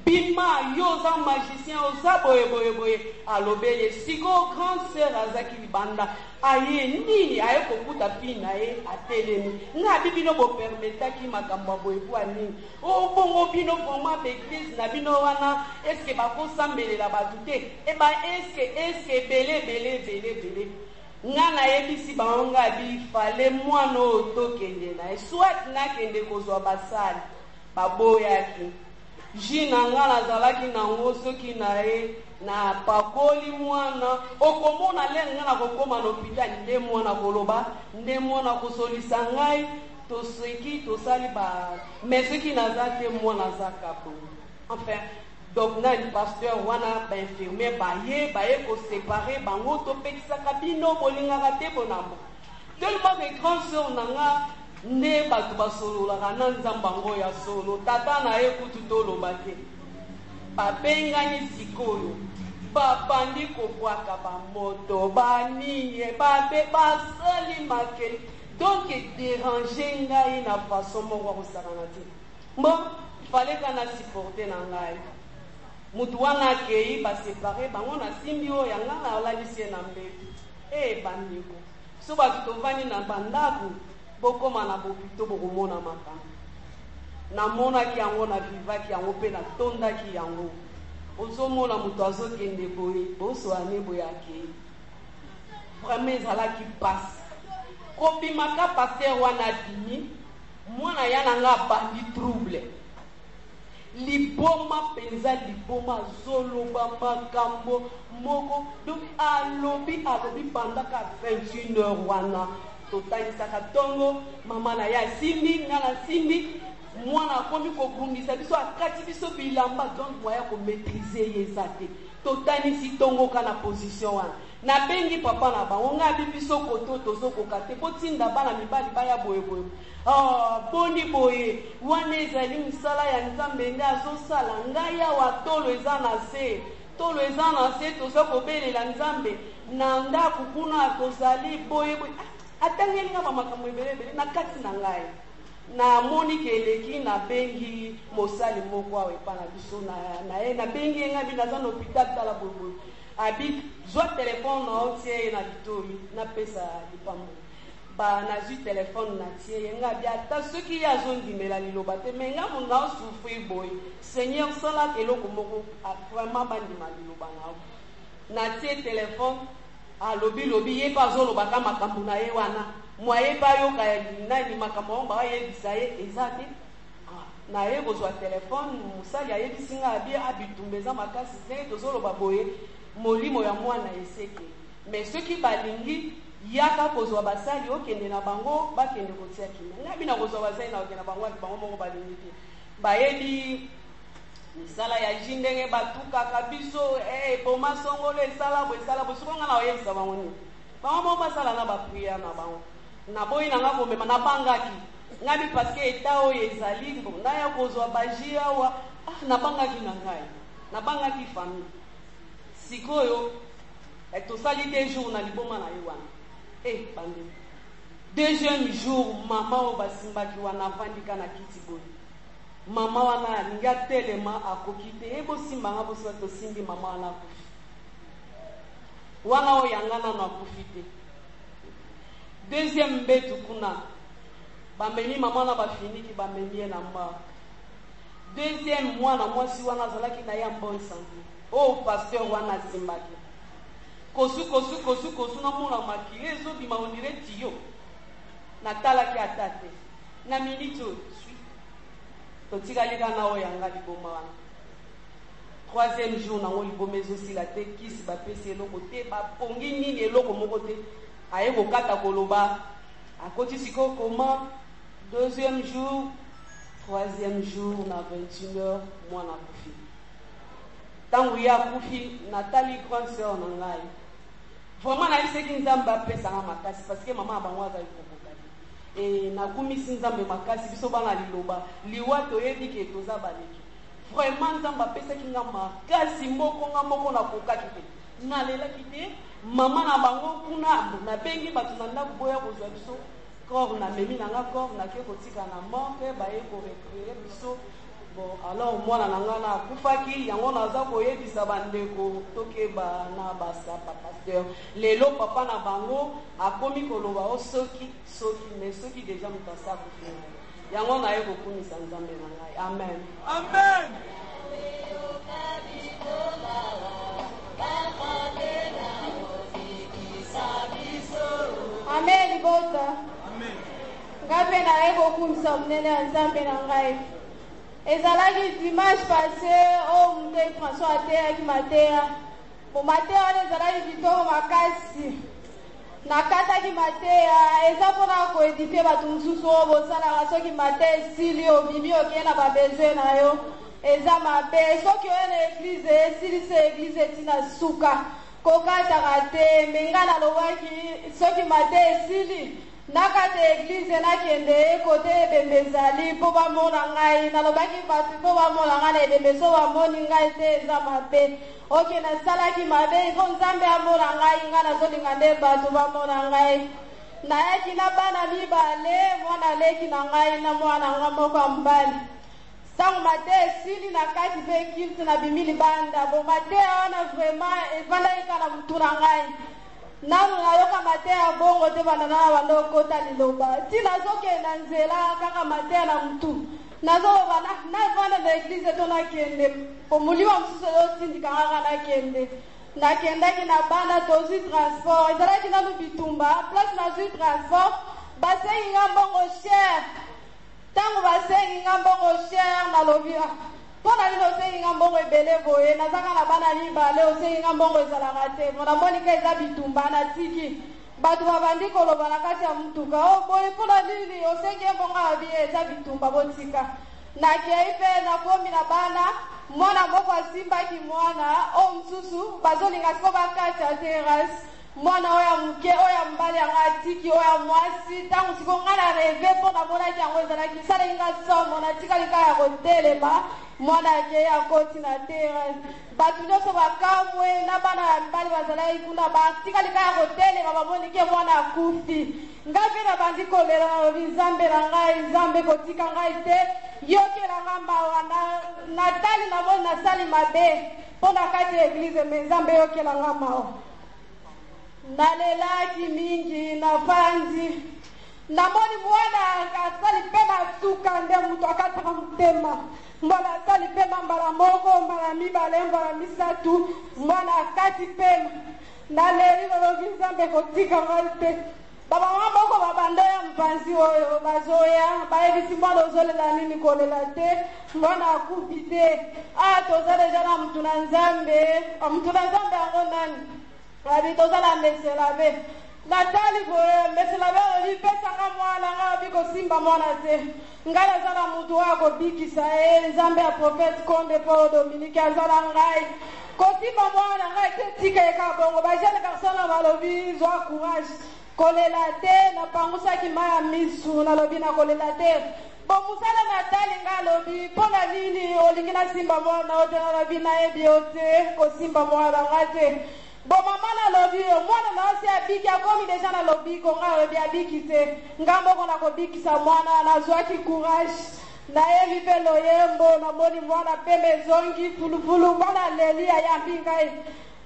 bima yo za magicien oza boye boye boye alobele siko grande sœur azaki libanda aye nini aye kokuta pi na ye atelemi nga bibino bopermetaki makambo boye kwa nini o bongo bino vraiment l'église na bino wana eske bakosambelela bato te eba eske eske bele bele bele bele nga nayebisi bango nga bifale mwana oyo tokende na ye soit nakende kozwa basali baboyaki jina nga nazalaki nango soki na ye na pakoli mwana okomona lenge nga na kokoma na hôpital nde mwana koloba nde mwana kosolisa ngai toseki tosali ba mais soki naza te mwana aza kapo enfin donc nani pasteur wana bainfirmier baye baye kosepare bango topekisaka bino bolingaka te bonamo tellement que grande sœur na nga nde bato basololaka na nzambe yango ya solo tata na ye kutu toloba te babengani sikoyo babandi kobwaka bamoto banini babe basali makeli donc dérange ngai na façon moko kosakana te bon faleka na supporte na ngai mutu wana akei basepare bango na simbi oyo yanga na olalisi ye na mbetu e bandeko so bato tovandi na bandako bokoma na bopito bokomona makambo namonaki yango na vivaki yango mpe natondaki yango ozomona moto azokende boye bosoane boye akei vraiment ezalaki pasi kobimaka paster wana bimi mwana ya na nga bandi trouble liboma mpenza liboma azoloba makambo moko donc alobi alobi pendaka vingt et une heures wana totangisaka tongo mama na ye asimbi nga na simbi mwana akomi kobungisa biso akati biso bilamba donc moya komaîtrise ye eza te totanisi tongo ka na position wana nabengi papa na bango nga abi biso koto tozokoka te botinda bana mibali baya boye boye ah boni boye wana ezali misala ya nzambe nde azosala ngai awa tolo eza na se tolo eza na se toza kobelela nzambe na ndako kuna tozali boye boye atangeli nga bamakambo ebelebele na kati na ngai namoni ke eleki nabengi mosali moko awa epa na biso na ye nabengi ye nga bi naza na hôpital tala boyeboye abi zwa telefone na otie ye na litori napesa lipambo ba nazwi telefone na tie ye nga bi ata soki ye azondimela liloba te me nga mo naosouffrir boye seigneur salaka eloko moko vraiment bandima liloba nao na tie telefone alobi lobi ye mpe azolobaka makambo na ye wana mwaye mpe ayoka nani makambo yango bayebisa ye eza te na ye kozwa telefone mosali ayebisi nga abi abitumba eza makasi ndenge tozoloba boye molimo ya mwana eseke mais soki balingi yaka kozwa basali okende na bango bakende kotia kina nga bina kozwa basali na okende na bango bango moko balingi te bayebi misala ya ji ndenge batukaka biso eboma songolo esala bo esala bo soki nga na oyebisa bango nini bango moko basala na bapriere na bango naboyi na nga komema nabangaki ngabi parceke eta oyo ezali naya kozwa baji awa nabangaki na ngai nabangaki famille sikoyo tosali deux jours na liboma na ye wana e bande deuxième jour mama oyo basimbaki wana avandika na kiti boye mama wana alingi atelema akoki te ye bosimbanga bosi tosimbi mama wana akofi wana oyo yangana na kufi te. Deuxième mbetu kuna bamemi mama na bafiniki bamemi ye na mba. Deuxième mwana mwasi wana azalaki na ye en bonne santé. Oh pasteur wana simbaki kosu kosu kosu kosu na mona makile ezobima ondire tiyo natalaki ata te na minute oyo totikali kana oyo yanga liboma wana. Troisième jour nango liboma ezosila te kisi bapesi eloko te bapongi nini eloko moko te aye kokata koloba akoti sikoyo koma. Deuxième jour troisième jour na vingt et une heures mwana kufi. Tangu ya kufi natali grande sœur na ngai vraiment na iseki nzamba pesa na makasi parce que maman abango azali kokokali et na kumisi nzambe makasi biso bana liloba liwa toyebi ke toza baleki vraiment nzamba pesa kinga makasi moko nga moko na kokaki te na lela kite maman na bango kuna na bengi batu na ndako boya kozwa biso corps na memi na nga corps na ke kotika na morgue ba ye ko récupérer biso. Bon, alors moi na ngana kufaki yango naza koyebisa bandeko tokeba na basa pasteur lelo papa na bango akomi koloba o soki soki mais soki déjà mutasa kufi yango na ye kokumisa nzambe na ngai. Amen, amen. Amen bota. Amen. Ngape na ye kokumisa mnene nzambe na ngai. Ezalaki dimanche passé au Mte François Atea qui matea. Bon matea on ezalaki kitoko makasi. Nakata ki matea eza pona ko éditer batu mususu o bosala soki matea esili obimi okena ba besoin na yo. Eza mabe soki oyo na église esili se église tina suka. Kokata kate menga na lobaki soki matea esili nakate église nakende kote bembezali po bamona ngai nalobaki batu po bamona ngai na ebembeso bamoni ngai te eza mabe oke nasalaki mabe ifo nzambe amona ngai ngai nazolinga nde batu bamona ngai nayaki na bana mibale mwana leki na ngai na mwana nga moko ya mobali sango mate esili na kati mpe kilte na bimi libanda bo mate wana vraiment evandaki kaka na mutu na ngai nanu nayoka matea bongo te bana na bando kota liloba ti nazokenda nzela kaka matea na mutu nazoloba na vanda na église to nakende pomulima mosusu ezotindika kaka nakende nakendaki na bana tozwi transport ezalaki nanu bitumba place nazwi transport basengi nga mbongo cher ntango basengi nga mbongo cher nalobi pona lino osengi nga mbongo ebele boye nazaka na bana mibale osengi nga mbongo ezalaka te mona monika eza bitumba na tiki bato babandi koloba na kati ya mutuka o boye pona nini osengi mbongo abi eza bitumba botika nakei mpe nakomi na bana mwana moko asimbaki mwana o mosusu bazolinga siko bakati ya terrasse mwana oyo moke oyo mbali yango atiki oyo mwasi ntango siko nga na reve mpo namonaki yango ezalaki esalaki nga somo natikali kaka ya kotelema mwana akei akoti na terrasse bato nyonso bakamwe na bana ya mibali bazalaki kuna batikali kaka ya kotelema bamonike mwana akufi ngai mpe na bandi kolela nalobi nzambe na ngai nzambe kotika ngai te yokelanga mawa natali namoni nasali mabe mpo na kati ya eglize me nzambe yokelanga mawa nalelaki mingi nafandi namoni mwana asali mpe masuka nde mutu akataka motema mwana asali pema mbala moko mbala mibale mbala misatu mwana akati pema naleli nalobi nzambe kotika ngai te babama moko babanda ya mpanzi oyo bazoya bayebisi mwana ozolela nini kolela te mwana akufi te a toza deja na mutu na nzambe mutu na nzambe yango nani abi toza na meselabe natali boye meselabe alobi pesanga mwana nga obi kosimba mwana te ngai aza na mutu oyo akobikisa ye nzambe ya profete konde paul dominike aza na ngai kosimba mwana ngai te tika eka bongo bajene personne balobi zwa courage kolela te napangusaki mai ya misu nalobi na kolela te bo mosala natali ngai alobi mpo na nini olingi nasimba mwana o te nalobi nayebi yo te kosimba mwana nga te bo mama nalobi mwana naosi abiki akomi deja na lobiko ngai alobi abiki te ngai moko nakobikisa mwana nazwaki courage nayebi mpe loyembo namoni mwana pembe ezongi fulufulu mwana leli ayambi ngai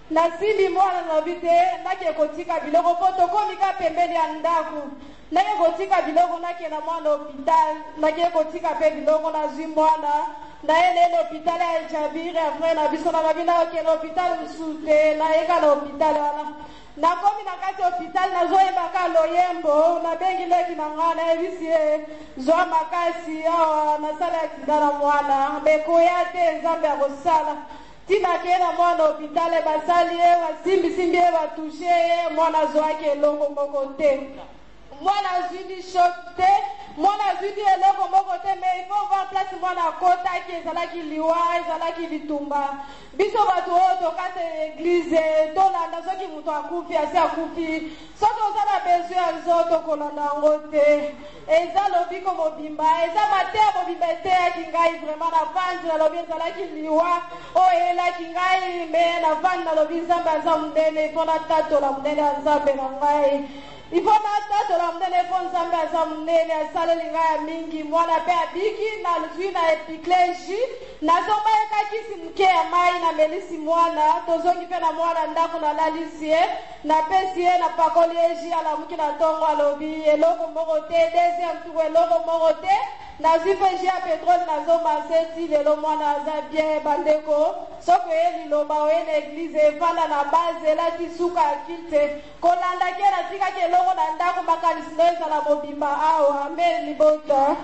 nasimbi mwana nalobi te nake kotika biloko mpo tokomika pembeni ya ndako nake kotika biloko nake na mwana hôpital nake kotika mpe biloko nazwi mwana naye na hôpital ya Jabir ya frère na biso nalobi nakokende hôpital mosusu te nayeka na hôpital wana nakomi na kati ya hôpital nazoyembaka loyembo nabengi leki na ngai nayebisi ye zwa makasi awa nasala aksida na mwana mekoya te nzambe ya kosala tina ke na mwana hôpital basali ye basimbisimbi ye batushe ye mwana azwaki eloko moko te mwana azwindi shok te mwana azwindi eloko moko te mais il faut voir place mwana akotaki ezalaki liwa ezalaki litumba biso bato oyo tokata eglize tolanda soki moto akufi asi akufi soki oza na besoin ya nzoto kolanda yango te eza lobiko mobimba eza mateya mobimba eteyaki ngai vraiment na vandi nalobi ezalaki liwa oyo eyelaki ngai me na vandi nalobi nzambe aza monene mpo natatola monene ya nzambe na ngai ifo natatola monene mpo nzambe aza monene asaleli ngai ya mingi mwana mpe abiki nazwi na epikleji nazomayekakisi moke ya mai namelisi mwana tozongi mpe na mwana ndako nalalisi ye napesi ye napakoli ye ji alamuki na ntongo alobi eloko moko te deuxième tour eloko moko te nazwi mpe ji ya petrole nazomase ti lelo mwana aza bien bandeko soki oye liloba oye na eglize efanda na base elati suka akili te kolandaki ye natikaki eloko na ndako makanisi no ezala mobimba awa amen libota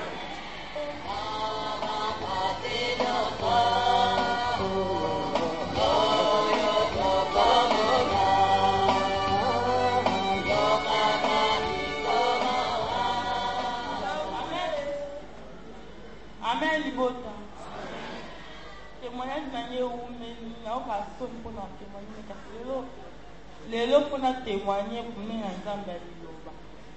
Amen libota. Témoignage nanye umeni na oka so mpona témoigner kasi lelo lelo mpona témoigner pune na nzambe ya liloba.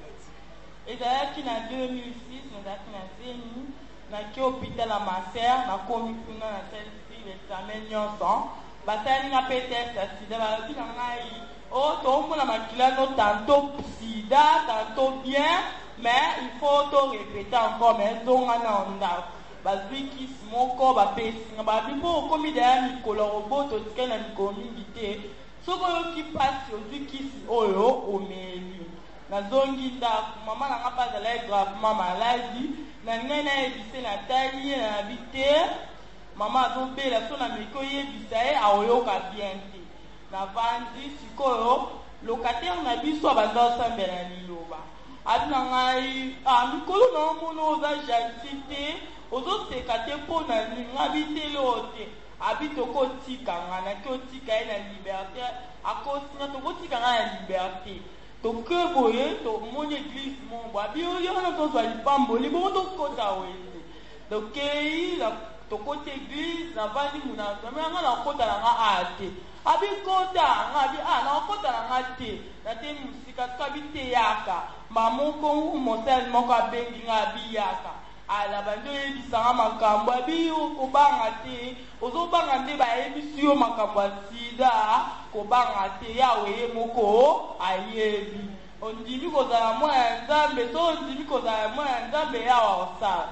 Ezalaki na deux mille six nazalaki na zeni naki hôpital ya Maser nakomi kuna na selfi l'examen nyonso basali nga mpe test ya sida balobi na ngai o toomona makila no tanto sida tanto bien mais il faut to répéter encore mais ezonga na ndako bazwi kisi moko bapesi nga babi mpo okomi deya mikolo roboto otikali na mikolo mingi te soki oyoki mpasi ozwi kisi oyo omeli nazongi ndako mama na nga mpe azalaki gravement maladi na ngai nayebise natali ye na nabi te mama azobela so na meki oyebisa ye aoyoka bien te navandi sikoyo lokatere na biso abanza osambela liloba abi na ngai mikolo na omona oza janti te ozoseka te mpo na nini abi te leo te abi tokotika nga naki otika ye na liberté akosinga tokotika nga na liberté toke boye tomoni église mombo abi oyo wana tozwa lipamboli bongo tokota wende tokei tokota église navandi munazame anga nakota na nga a te abi kota nga abi a nakota na nga te nate musika soki abi te yaka mamoko mosali moko abengi nga abi yaka ala bandi oyebisanga makambo abi kobanga te ozobanga nde bayebisi yo makambo ya sida kobanga te yawe ye moko ayebi ondimi kozala mwana ya nzambe so ondimi kozala mwana ya nzambe yawa osala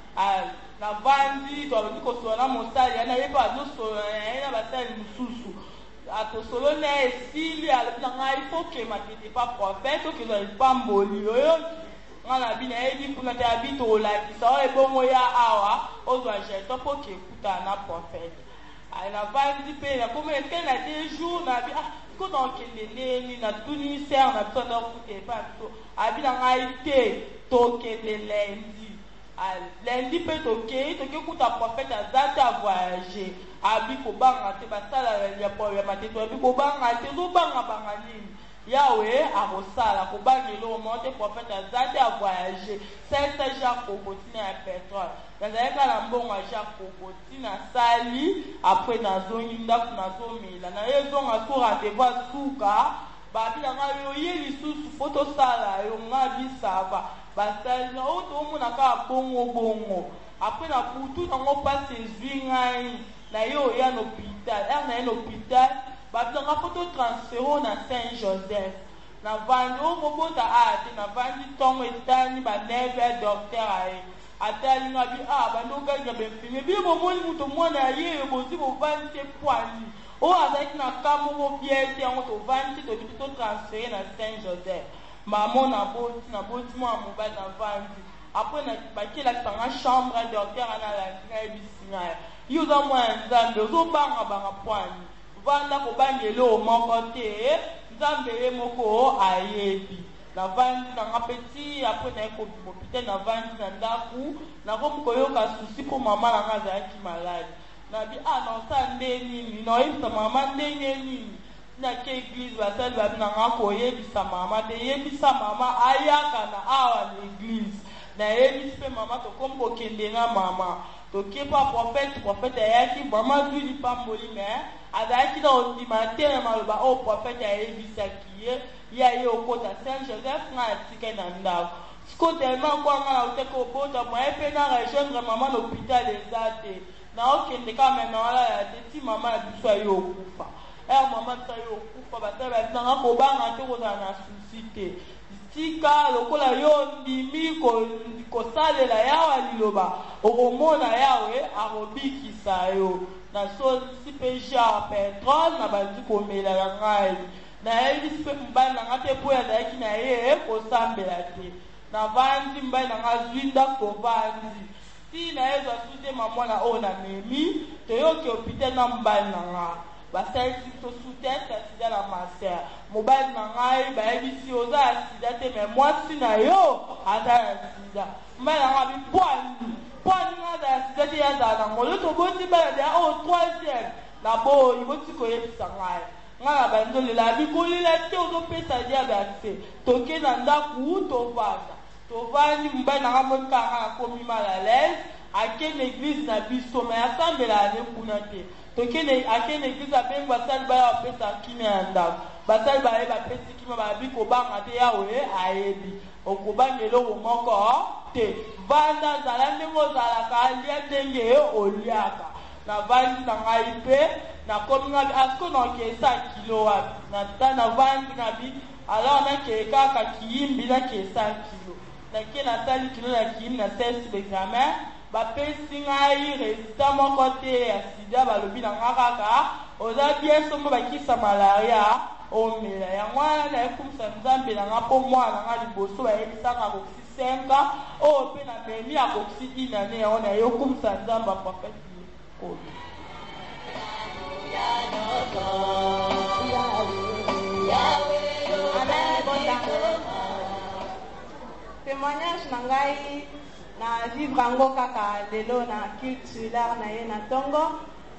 navandi twabandi kosola na mosali yana ye mpe azosola na ye na basali mosusu atosolo na ye esili alobi na ngai fo kema tete pa prophète okezwa lipamboli oyo nga na bino ayebi kuna te abi tolakisa oyo ebongo ya awa ozwa jeton mpo kekutana na prophète navandi mpe nakomi eske na deux jours nabi ko nakokende neni natuni ser na biso ndakuta epa biso abi na ngai te tokende lendi lendi mpe tokei tokekuta prophète aza te avoyage abi kobanga te basala ya problema te toabi kobanga te ozobangabanga nini yawe akosala kobangela omo te prophète aza te avoyage sese jacques kokoti ya pétrole nazalaka na mbongo ya jacques kokoti nasali apres nazongi ndako nazomela naye ezonga so rendez-vous asuka babi na ngai oye lisusu mpo tosala yo nga bisava basali na oyo toomonaka bongo bongo apres na putu nango mpasi ezwi ngai na ye oya na hôpital ere na ye na hôpital babilanga mpo totransfero na saint joseph navandi oyo kobota a te navandi ntongo etani baneve docteur aye atali nga bi ah bando ganya benfime bi mo moni muto mwana ye bozi bo vante poani o azaki na kamo mo biete on to vante to bi to transférer na Saint Joseph maman na boti na boti mo amoba na vante après na bakela sanga chambre docteur ana la ngai bisinga yuza mo nzambe zo banga banga poani vanda ko bangelo moko te nzambe ye moko ayebi na vandi na nga petit après na ko hôpital na vandi na ndaku na ko koyoka souci pour maman na nga zaki malade na bi ah non ça ndeni ni no isa mama ndenge ni na ke église ba sali ba na nga ko yebisa mama de yebisa mama ayaka na awa na église na yebisa mama to kombo kende na mama to kepa prophète prophète ayaki mama du li pamboli mais azaki na ultimateur maloba o prophète ayebisa kiye ya ye okota Saint Joseph na atike na ndako siko tellement kwa nga uteko bota mwa epe na rejoindre maman na hôpital ezate na okende kama na wala ya ti mama na biso ayo okufa eh mama ta yo okufa bataba tanga ko banga te ko na suscité tika lokola yo ndimi ko ko salela yawa liloba okomona yawe arobikisa yo na so si peja petrol na bandi ko mela ya ngai na yebi sipe mbali na nga te boya zalaki na ye kosambela te na vandi mbali na nga zwinda kovandi si na ye zwa sute mamwana oyo na memi toyoki hôpital na mbali na nga basalisi to sute ta sida na maser mobali na ngai bayebisi oza ya sida te me mwasi na yo aza ya sida mbali na nga bipwani pwani nga aza ya sida te yazala na ngolo toboti mbali na ya oyo troisième na boyi boti koyebisa ngai ngana bandolela bikolela te ozopesa diabe te toke na ndaku tovanda tovandi mobali na nga monikanga na komi mal à l'aise ake na église na biso me asambela ane kuna te toke ake na église abengi basali baya bapesa kimia ya ndako basali baye bapesi kimia babi kobanga te yawe ayebi okobanga eloko moko te vanda zala ndenge ozalaka alia ndenge oliaka na vandi na ngai mpe na komi ngabi asko na okesa kilo wapi na ta na vandi na bi alors na ke kaka kiyimbi na kesa kilo na ke na tali kilo na kiyimbi na test examen bapesi ngai résultat moko te ya sida balobi na nga kaka oza bien sombo bakisa malaria omela yango wana nayekumisa nzambe na nga mpo mwana nga liboso bayebisanga akoksi senka oyo mpe na memi akoksi inane yango nayekumisa nzambe aprofete oyo témoignage na ngai na vivre yango kaka lelo na culturelaire na ye na ntongo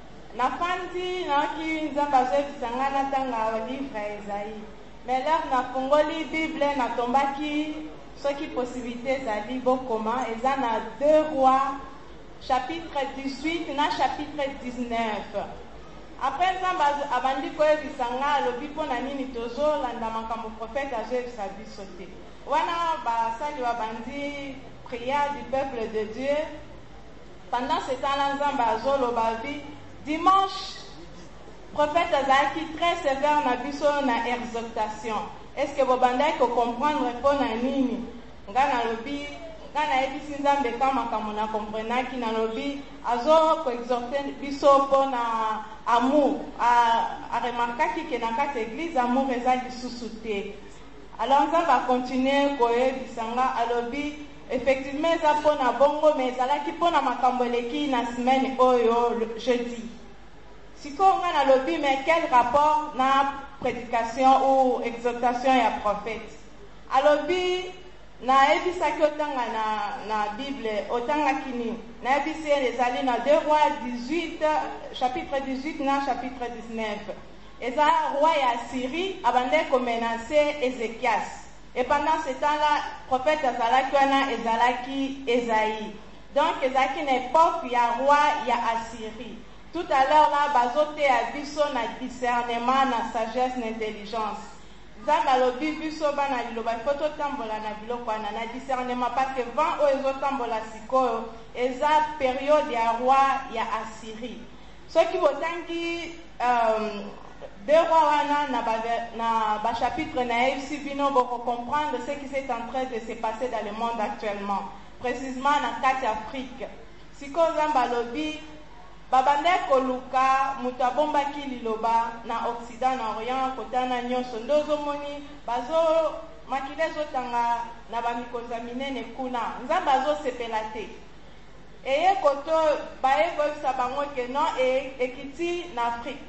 nafandi nayoki nzambe azoyebisa ngai natanga livre ya Esaïe mais lere nafungoli bible natombaki soki possibilité ezali bokoma eza na deux rois chapitre dix-huit na chapitre dix-neuf. Après nzambe abandi koyebisa ngai alobi mpo na nini tozolanda makambo prophète azoyebisa biso te wana basali babandi prière du peuple de Dieu. Pendant ce temps-là nzambe azoloba bi dimanche prophète azalaki très sévère na biso na exhortation. Est-ce que bobandaki kocomprendre mpo na nini ngai nalobi ngai nayebisi nzambe ka makambo na komprenaki nalobi azo koexhorte biso mpo na amour aremarkaki ke na kati église amour eza lisusu te. Alors nzambe akontinue koyebisa nga alobi effectivement eza mpo na bongo mais ezalaki mpo na makambo eleki na semaine oyo jeudi. Sikoyo ngai nalobi mais quel rapport na prédication ou exhortation ya prophète alobi nayebisaki otanga na, na bible otangaki nini nayebisi ezali na deux rois dix-huit chapitre dix-huit na chapitre dix-neuf. Eza roi ya Syrie abandaki komenace Ézéchias et pendant ce temps-là prophète azalaki wana ezalaki Esaïe. Donc ezalaki na époque ya roi ya Assyrie. Tout à l'heure là bazoteya biso na discernement na sagesse na intelligence. Nzambe alobi biso bana liloba ifo totambola na biloko wana na discernement parce que vent oyo ezotambola sikoyo eza période ya roi ya Assyrie. Soki botangi um, deux rois wana na ba, na ba chapitre na yebisi bino boko comprendre ce qui s'est en train de se passer dans le monde actuellement. précisément na kati Afrique. Siko nzamba lobi babande koluka mutu abombaki liloba na Occident na Orient kotana nyonso ndozo moni bazo makile ezotanga na bamikonza minene kuna nzambe azosepela te eye koto baye koyebisa bango ke non e, ekiti na Afrique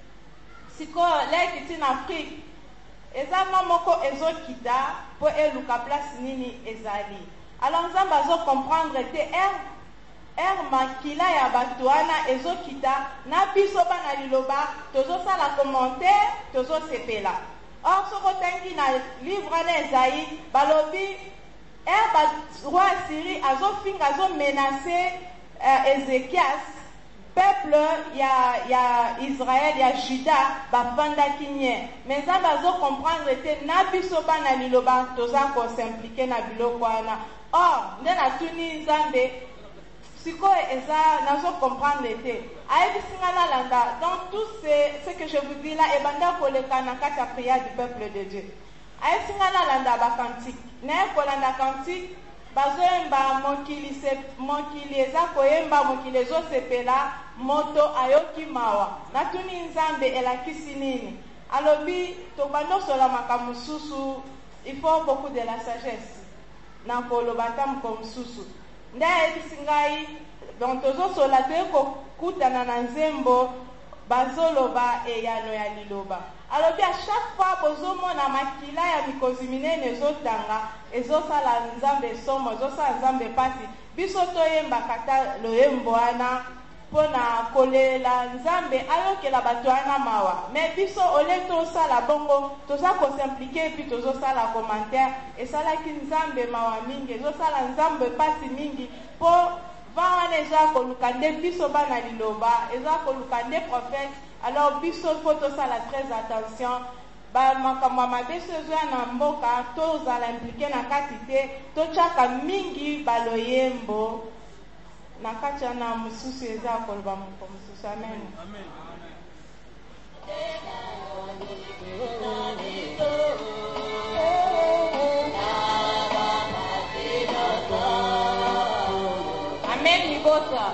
siko le ekiti na Afrique eza mwa moko ezokita mpo eluka place nini ezali alors nzambe azokomprendre te er, er makila ya bato wana ezokita na biso bana liloba tozosala commentaire tozosepela. Or soko tangi na livre na Esaïe balobi er ba roi Syrie azofinga azo menacer uh, Ezekias peuple ya ya Israël ya Juda bafanda kinye mais ça bazo comprendre te na biso bana liloba toza ko s'impliquer na biloko wana. Or ndena tuni Nzambe siko eza nazo comprendre te ayebi singana landa donc tout ce, ce que je vous dis là ebanda koleka na kati ya prière du peuple de Dieu ayebi singana landa ba cantique na kolanda cantique bazoyemba mokili se mokili eza koyemba mokili ezosepela moto ayoki mawa natuni Nzambe elakisi nini alobi tobando sola makambo mosusu il faut beaucoup de la sagesse na koloba ntambo mosusu nde ayebisi ngai donc tozosola toye kokutana na nzembo bazoloba eyano ya liloba alobi a chaque fois bozomona makila ya mikozi minene ezotanga ezosala Nzambe somo ezosala Nzambe pasi biso toyemba kata loyembo wana mpona kolela Nzambe ayokela bato wana mawa mais biso ole tosala bongo toza kosimplike epi tozosala commentaire esalaki Nzambe mawa mingi ezosala Nzambe pasi mingi mpo va wana eza koluka nde biso bana liloba eza koluka nde prophète alors biso fo tosala très attention bamakambo ya mabe so ezoya na mboka tozala implike na kati te totyaka mingi baloyembo na kati ya na mosusu eza koloba moko mosusu amen, amen. Amen libota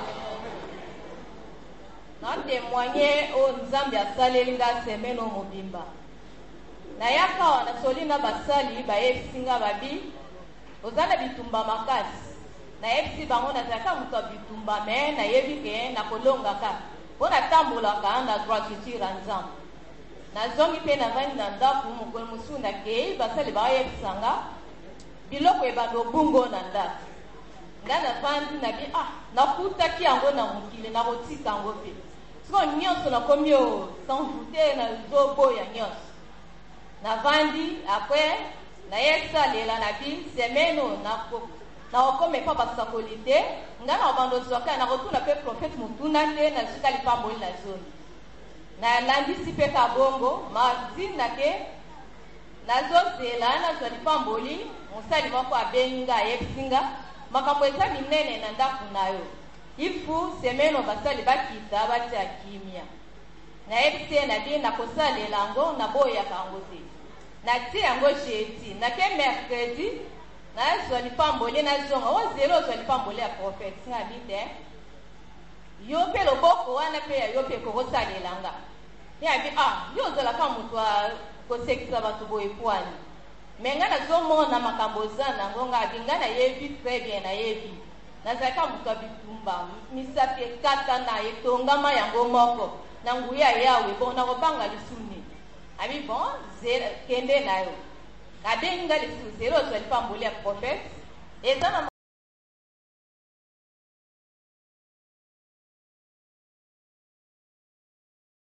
na témoigner o Nzambe asaleli nga semaine o mobimba nayaka wana soli na basali bayebisi nga babi ozala bitumba makasi nayebisi bango nazalaka moto ya bitumba me nayebi ke nakolongaka mpo natambolaka na droititure ya Nzambe nazongi mpe navandi na ndako mokolo mosusu nakei basali bayebisanga biloko ebanda obungo na ndako nga navandi nabi ah nakutaki yango na mokili nakotika yango mpe siko nyonso nakomi o sanjoute nazoboya nyonso navandi apres nayesalela nabi semeno nako nakokoma epa basakoli te nga na obanda ozwaka nakotuna mpe prophète motuna te nazwika lipamboli na zoni nalandisi mpe kabongo mazinda ke nazozela nazwa lipamboli mosali moko abengi nga ayebisi nga makambo eza minene na ndako na yo ifu semeno basali bakita batya kimia nayebisi ye nabi nakosalela yango naboyaka yango te natie yango jeudi nake mercredi nazwa lipamboli nazonga ozela ozwa lipamboli ya prophète singabi te yo mpe loboko wana mpe ya yo mpe kokosalelanga yabi ah yo ozalaka moto akosekisa bato boye pwani me nga nazomona makambo oza nango ngabi nga nayebi très bien nayebi nazalaka moto ya bitumba misapi ekata na etongama yango moko na nguya yawe bon nakobanga lisuni abi bon kende na yo abengi nga lisusu zelo ozwa lipamboli ya prophète eza na